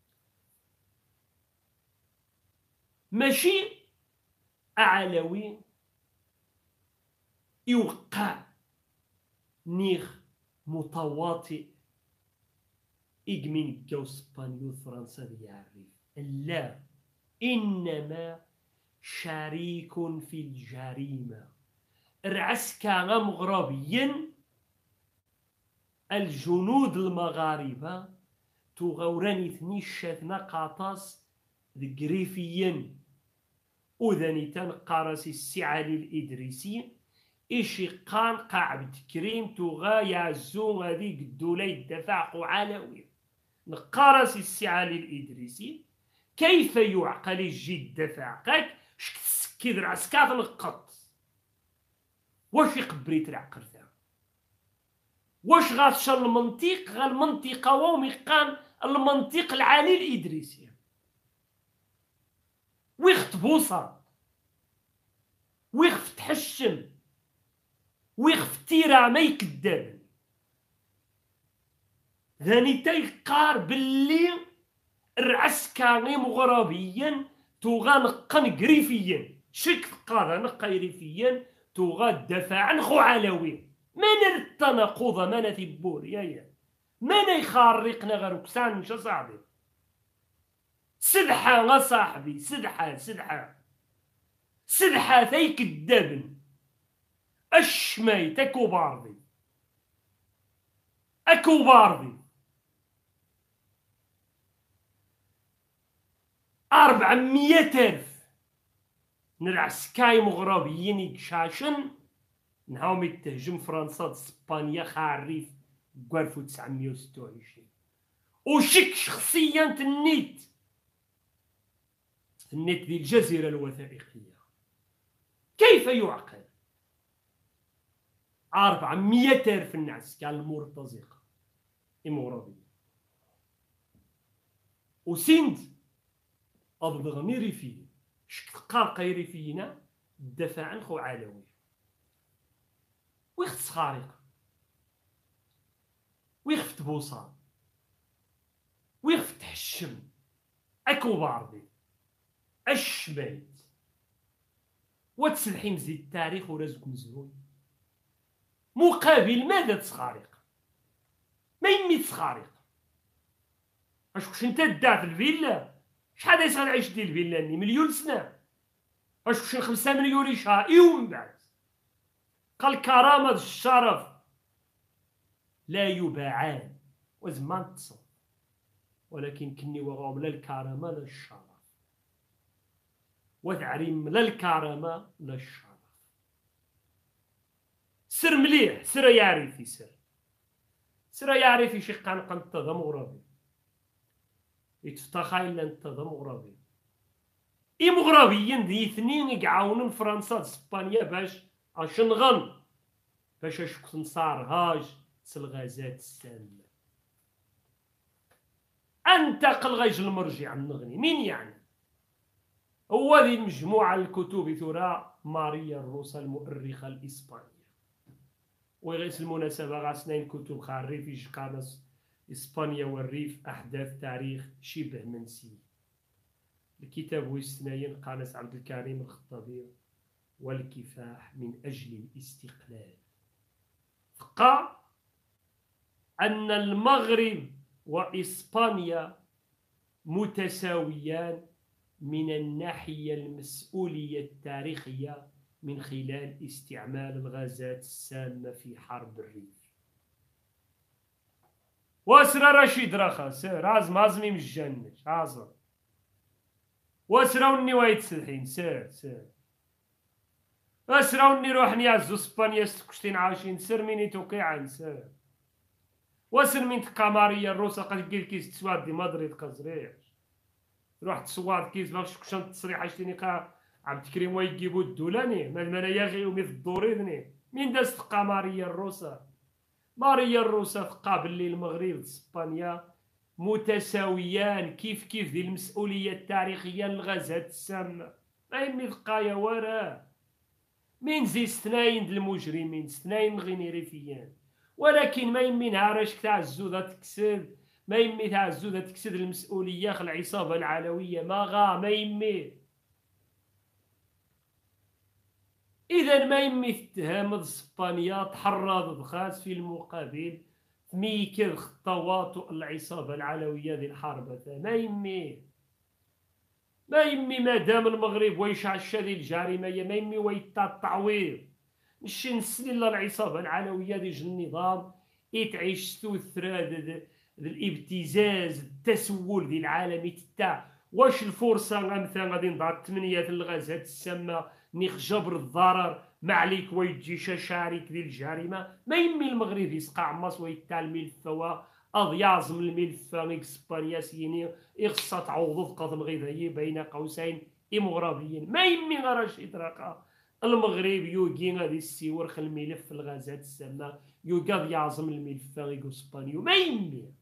ماشي أعلوي يوقع نيخ متواطئ إجمين جو اسبانيول فرنسا ذي يعرف لا إنما شريك في الجريمة. العسكر مغربيا الجنود المغاربة تغوراني ثنيشاتنا قاطاس ذكريفيا وذاني تنقارس السعالي الإدريسي إيشي قان قاعد كريم تغا يعزو هذيك الدولة يدفع علوي نقارس السعالي الإدريسي كيف يعقل الجد دفعك شكي درع سكاف القط واش يقبري ترعقر ذا واش غاتشا المنطق غا المنطقة وميقان المنطق العالي الإدريسي ويخت بوصة ويخف تحشم ويخف تيرا ما يكدب ذاني تيقار باللي العسكري مغربيا توغا نقن قريفيا شك قاضا نقا قريفيا توغا دفاعا خو علوي من التناقض ما نثبور يا من يخارقنا غير كسان مش صاحبي سدحة غا صاحبي سدحة ثيك الدبن الشميت اكو باردي 400,000 من العسكاي مغربيين يكشاشن نهاهم يتهجم فرنسا اسبانيا خاريف 1926 وشك شخصيا تنيت ذي الجزيرة الوثائقية كيف يعقل 400,000 الناس كان المرتزقة المغربية وسند أضغمي ريفي شك قارقي ريفينا الدفاع خو علوي ويخت خارق ويخفت بوصان ويخفت حشم اكو باردي الشميت وتسلحي مزيد التاريخ ورزق مزهول مقابل ماذا تسخارق ما يمي تسخارق واش انت دا في الفيلا شحال يسال عيش ديال الفيلا ني مليون سنه واش 5 مليون يشهر ومن بعد قال كرامه الشرف لا يباعان وزمان تصل ولكن كني وغاهم لا الكرامه لا الشرف وتعريم لا الكرامه لا الشرف سر مليح سر يعرف شي قان قنطه مغربي يتفتخا إلا أنت مغربي مغربيين ذي اثنين يعاونون فرنسا اسبانيا باش اشنغن باش اشك تنصارهاج الغازات السامة. انتقل غيج المرجع النغني مين يعني هو ذي المجموعة الكتب ثرى ماريا الروسا المؤرخة الإسبانية. وغيس المناسبة غاسنين كتب خاري في قانص إسبانيا والريف أحداث تاريخ شبه منسي. الكتاب ويستناين قانص عبد الكريم الخطابي والكفاح من أجل الاستقلال. فقا أن المغرب وإسبانيا متساويان من الناحية المسؤولية التاريخية من خلال استعمال الغازات السامة في حرب الريف. واسرى رشيد رخا سير عازمي مجنش عازم واسراوني وايد سلحين سير اسراوني روح نيازو اسبانيا ستكشتين عايشين سير ميني توقيعا سير واسر من تقامارية الروسا قد قيل كيس تسواد دي مدريد قزريش روح تسواد كيس باش كشان تصريح عشتيني قا عبد الكريم ويجيبو الدولاني مالمانا ياغي وميث الدوريدني مين داز تقامارية الروسا ماريا الروسا تقابل لي المغرب اسبانيا متساويان كيف ذي المسؤولية التاريخية للغازات السامة ما يمي ثقايا وراه من زي ستناين المجرمين ستناين غيني ريفيان ولكن ما يمي نهارش تاع الزودة تكسد ما يمي تاع الزودة تكسد المسؤولية خل العصابة العلوية ما يمي إذا ما يمي اتهام اسبانيا تحرض خاص في المقابل ميكر خطوات العصابة العلوية ذي الحرب ما يمي مادام المغرب ويشعش ذي الجريمة ما يمي ويتا التعويض نشي نسلي العصابة العلوية ذي النظام يتعيش ثوثرا الابتزاز التسول ذي العالمي تاع واش الفرصة مثلا غادي نضع 8 الغازات السامة نيخ جبر الضرر ما عليك ويجي شارك ذي الجريمة ما يمي المغرب يسقع عماس ويتاع الملفة أضياز من الملفة إسبانيا سيني إخصا تعوض قضم غذائي بين قوسين مغربيين ما يمي غراش إدراكا المغرب يوجي غادي السيور خل الملف الغازات السامة يوجد يعظم الملفة إسبانيا ما يمي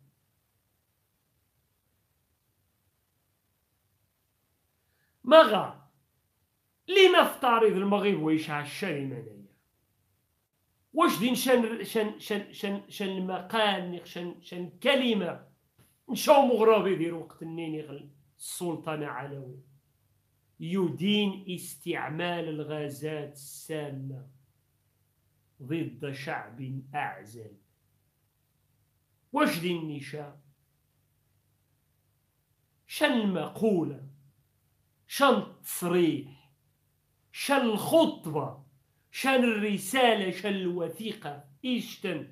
مغا لما افترض المغرب ويشع الشاري منايا واش دين شن المقال شن كلمة نشاو مغربي دير وقت النيني السلطنة علوي يدين استعمال الغازات السامة ضد شعب أعزل واش دين نشا شن المقولة شن التصريح شن الخطبة شن الرسالة شن الوثيقة إيشتن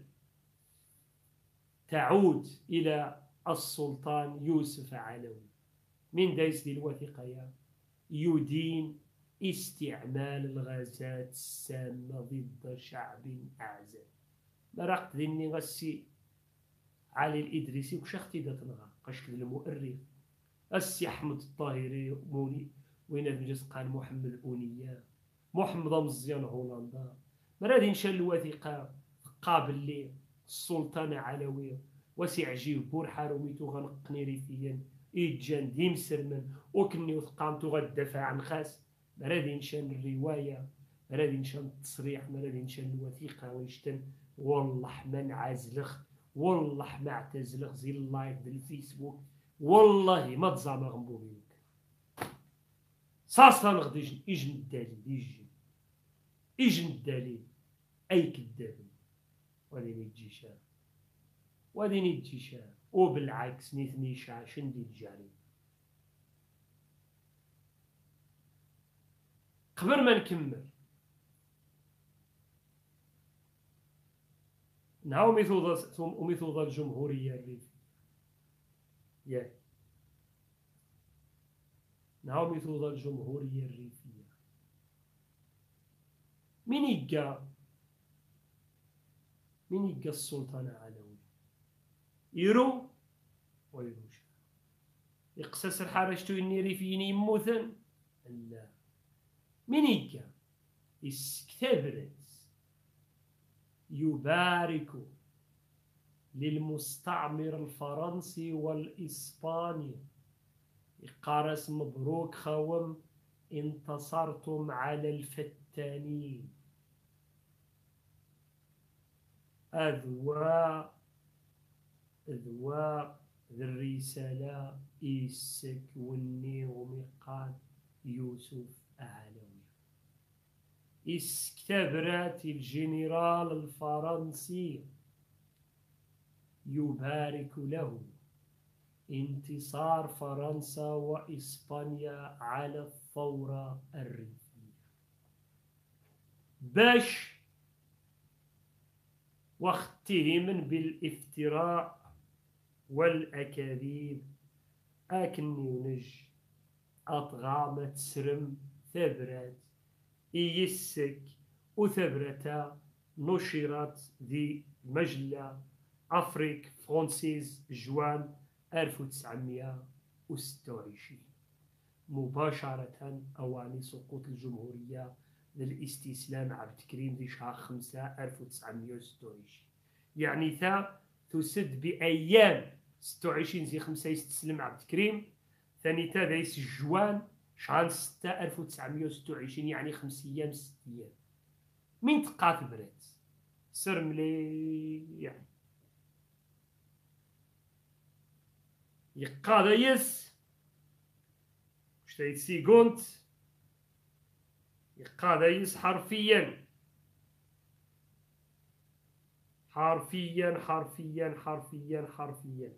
تعود إلى السلطان يوسف علوي من دايس دي الوثيقة يا يدين استعمال الغازات السامة ضد شعب أعزل مرقت ذني غسي علي الإدريسي وشختي دتنغا قشك المؤرخ السي أحمد الطاهري موني وين نجس قال محمد أونية محمد مزيان هولندا مرادي نشال الوثيقة قابل لي السلطنة علوية وسع جيب بور حاروميتو غنقني ريفيا إيجان ديم سرمن وكني وثقامتو غدافع عن خاس مرادي نشان الرواية مرادي نشان التصريح مرادي نشان الوثيقة ويشتن والله ما نعازلخ والله ما اعتزلخ زي اللايف ديال الفيسبوك والله ما تزعما غنبوغيك صاصا نغدي يجن الدليل يجن الدليل اي كذاب وادي نتجيشا وادي نتجيشا وبالعكس نيثني شاش ندي الجريمة قبل ما نكمل نهاو ميثوضة الجمهورية الريفية ياك نهاو ميثوضة الجمهورية الريفية من يقى السلطنة علوي يرو ويروش يقصص الحرشتو ينيري فيني يموثن لا منيكا استبرز يبارك للمستعمر الفرنسي والإسباني يقارس مبروك خوم انتصرتم على الفتانين أذواء الرسالة إيسك وني ومقال يوسف أعلوي استبرت الجنرال الفرنسي يبارك له انتصار فرنسا وإسبانيا على الثورة الريفية باش واختهم بالافتراء والأكاذيب أكني ونج أطغامة سرم ثبرت إيسك وثبرتا نشرت ذي مجلة أفريك فرونسيز جوان 1926 مباشرة أواني سقوط الجمهورية للاستسلام عبد الكريم ذي شهر 5 1926 يعني ثا تسد بأيام 26 زي 5 يستسلم عبد الكريم ثاني تا ذيس جوان شهر 6 1926 يعني 5 أيام 6 أيام من تقات برات سر ملي يعني يقاضيس شتايت سيكونت يقاضيس حرفيا حرفيا حرفيا حرفيا حرفيا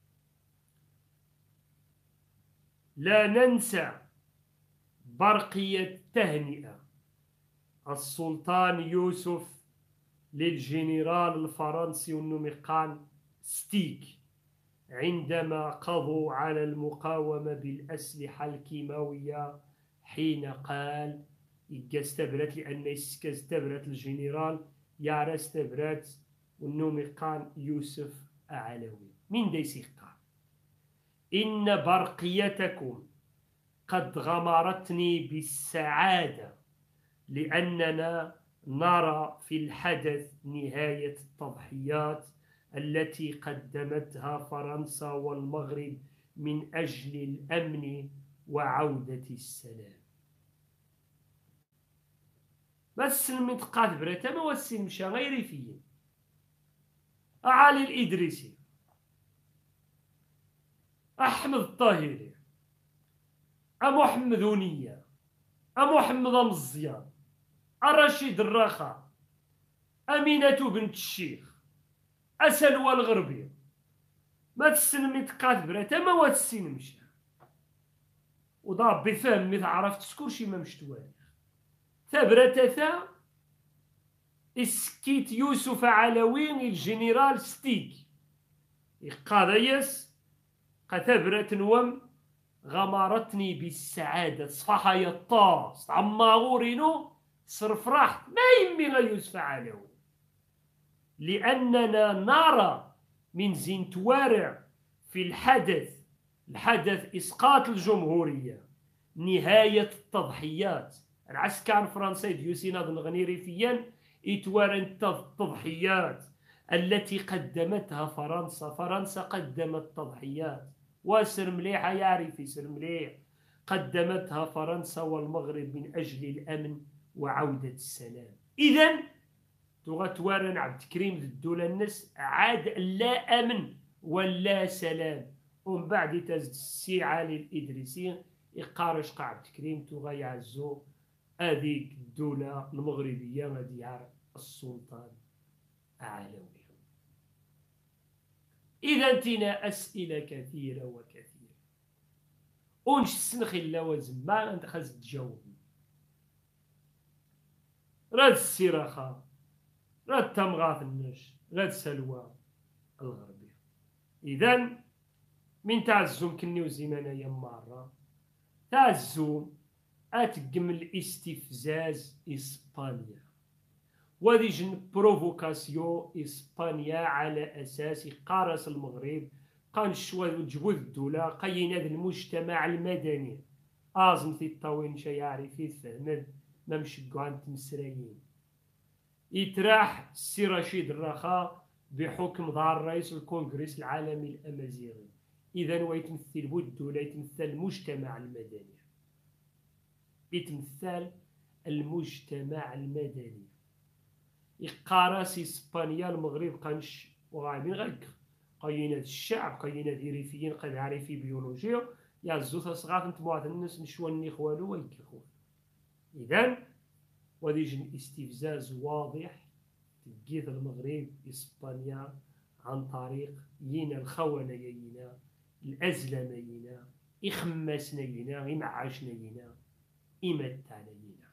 لا ننسى برقية تهنئة السلطان يوسف للجنرال الفرنسي النمقان ستيك عندما قضوا على المقاومة بالأسلحة الكيماوية حين قال استبرت لأن استبرت الجنرال يارا استبرت والنمقان يوسف أعلوي من ديسيقا إن برقيتكم قد غمرتني بالسعادة لأننا نرى في الحدث نهاية التضحيات التي قدمتها فرنسا والمغرب من أجل الأمن وعودة السلام. بس المنطقة بريتا ما وسين مشى غير فيه أعالي الإدريسي أحمد الطاهري محمد ونية محمد مزيان الرشيد الرخاء أمينة بنت الشيخ أسلوى الغربي ما تسلمي تقاد بريتا ما واتسين مشى وضرب بفهم مثل عرفت سكور شي ما مشتوالي ثبرتا ثا اسكيت يوسف علوين الجنرال ستيك قاضيس قثبرت نوم غمرتني بالسعادة صفحة يطاس عماغورينو صرف راح ما يمي غير يوسف علوين لأننا نرى من زنتوارع في الحدث إسقاط الجمهورية نهاية التضحيات العسكر الفرنسي ديوسينا نغني ريفيا إتوارن التضحيات التي قدمتها فرنسا قدمت تضحيات وسر مليحة يعرف سر مليح قدمتها فرنسا والمغرب من أجل الأمن وعودة السلام. إذن تغتوارن عبد الكريم الدولة الناس عاد لا أمن ولا سلام ومن بعد تسيعة للإدريسي إقارش قا عبد الكريم تغا يعزو هذيك الدولة المغربية ديار السلطان علوي. إذا تينا أسئلة كثيرة وكثيرة ونش سنخي اللوازم ما أنت خاز تجاوب راد السراخة راد تمغاث النش راد سلوى الغربية. إذن من تعزم كنيو زيمانا يمارة تعزم أتقم الاستفزاز إسبانيا وديجن بروفوكاسيو إسبانيا على أساس قارس المغرب قانشوا وجبود الدولة قينا المجتمع المدني آزم في الطوين شي عارفين فهمد ما مشقوا عن تمسرايين يتراح السي رشيد الرخاء بحكم ظهر رئيس الكونغرس العالمي الأمازيغي. إذا ويتمثل الدولة يتمثل المجتمع المدني، يتمثل المجتمع المدني. يقارس إسبانيا المغرب قنش وغايبين غير قينات الشعب قينات ريفيين قد عارفي بيولوجيا يا الزوث صغار نتموات الناس نشواني خوالو ويكي خوالو. إذن وديج الاستفزاز واضح تجيث المغرب إسبانيا عن طريق ينا الخونة ينا الأزلم ينا إخماسنا ينا إمعاشنا ينا إمتعنا ينا.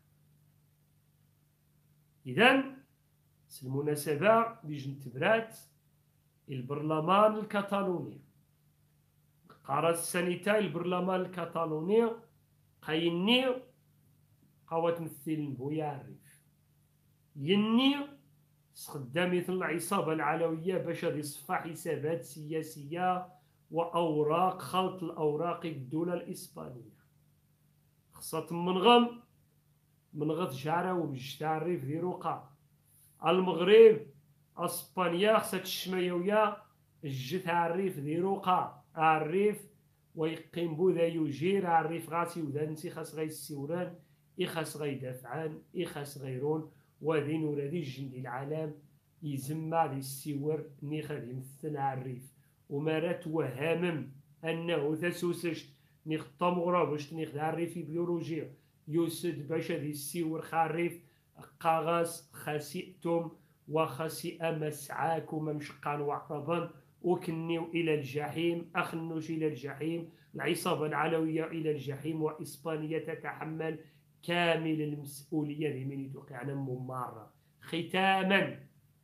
إذن المناسبة ديج نتبرات البرلمان الكتالوني قرار السانيتا البرلمان الكتالوني قايني قوة تمثل بويا عريف يني استخدام مثل العصابة العلوية باش يصفى حسابات سياسية وأوراق خلط الأوراق الدولة الإسبانية خاصة من غد جارة ومجتاع الريف ذي رقا المغرب اسبانيا خصها الشمايوية الجث عريف ذي رقا عريف ويقيم بوذا يجير عريف غاسي وذا نسي خاص غيسيوران إخاس غيدافعان إخاس غيرون وذين ولادي الجندي العالم يزمع ذي السيور نيخا ذي مثل عريف ومارات وهامم أنه تسوسشت نيخ طمغرابشت نيخ عريفي بيولوجيا يوسد باشا ذي السيور خاريف قاغاس خاسئتم وخسئ مسعاكم مشقان وعربا وكنيو إلى الجحيم أخنوش إلى الجحيم العصابة العلوية إلى الجحيم وإسبانيا تتحمل كامل المسؤولية لمن يتوقعنا ممارة. ختاما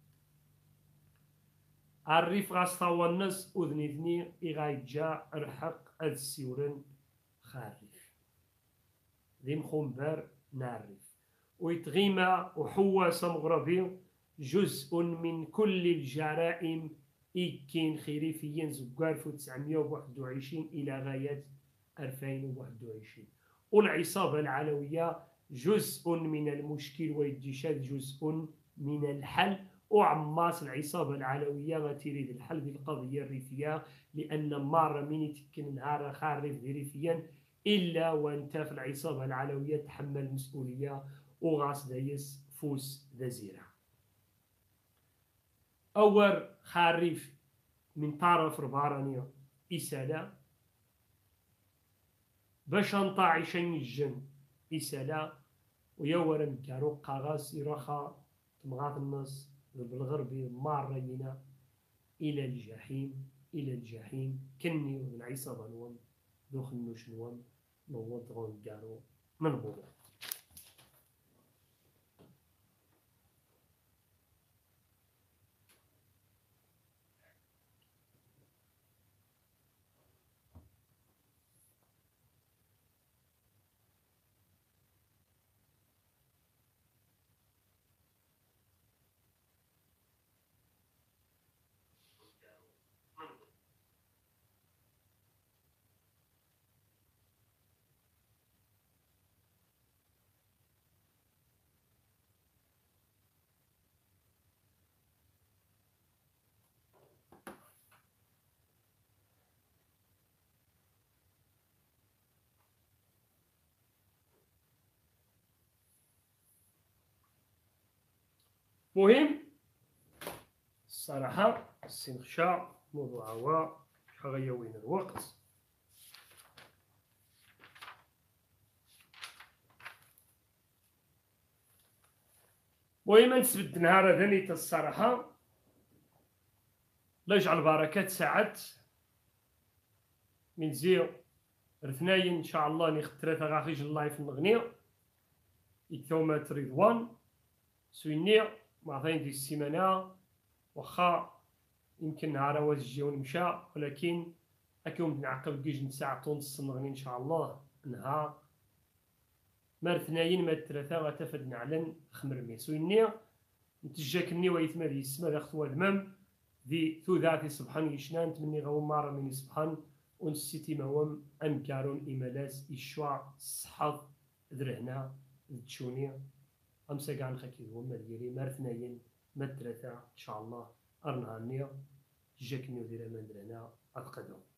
عرف غاسطا الناس أذنذني إغايجا أرحق السيورن خارف ذي مخنبر نعرف ويتغيما وحواس مغربي جزء من كل الجرائم إكين خريفيين زقار 1921 إلى غاية 2021 والعصابة العلوية جزء من المشكل والجشاد جزء من الحل وعماس العصابة العلوية ما تريد الحل في القضية الريفية لأن مرة من يتكن نهار خارف ريفيا إلا وانت في العصابة العلوية تحمل المسؤولية وغاس دايس فوس ذزيرة. أول خارف من طرف ربارانيا إسالة باش نطاعي شنجن إسالة ويورا مكارو قاغاس إراخا تمغاط الناس بالغربي مارينا إلى الجحيم إلى الجحيم كني من عصابة نوم دوخ النوش نوم نوضغون كارو من بوضع. مهم الصراحة السنخشاء موضوع هو حغيا وين الوقت مهم نسبت نهار ذنيت الصراحة لا يجعل بركات ساعات من زيو رثناين إن شاء الله نيخ 3 غاخيج اللايف المغنية يكتومات رضوان سويني معطين دي السيمانة وخا يمكن نهار واز ونمشى ولكن أكيوم نعقب كيج نساعة ونص المغني إن شاء الله نهار مرثناين ما 3 غتفد نعلن خمر مي سويني نتجاكني ويثما دي السما ذا خطوة ذمم ذي ذاتي سبحان يشنان تمني غو مارا من سبحان ونسيتي موام أنكارون إمالاس إشواع الصحاب درهنا تشوني أمسا كاع نخاكي هو مديري مارثناين مدرسة إن شاء الله أرنها النية جاك نيو دير أمان درهنا أتقدم.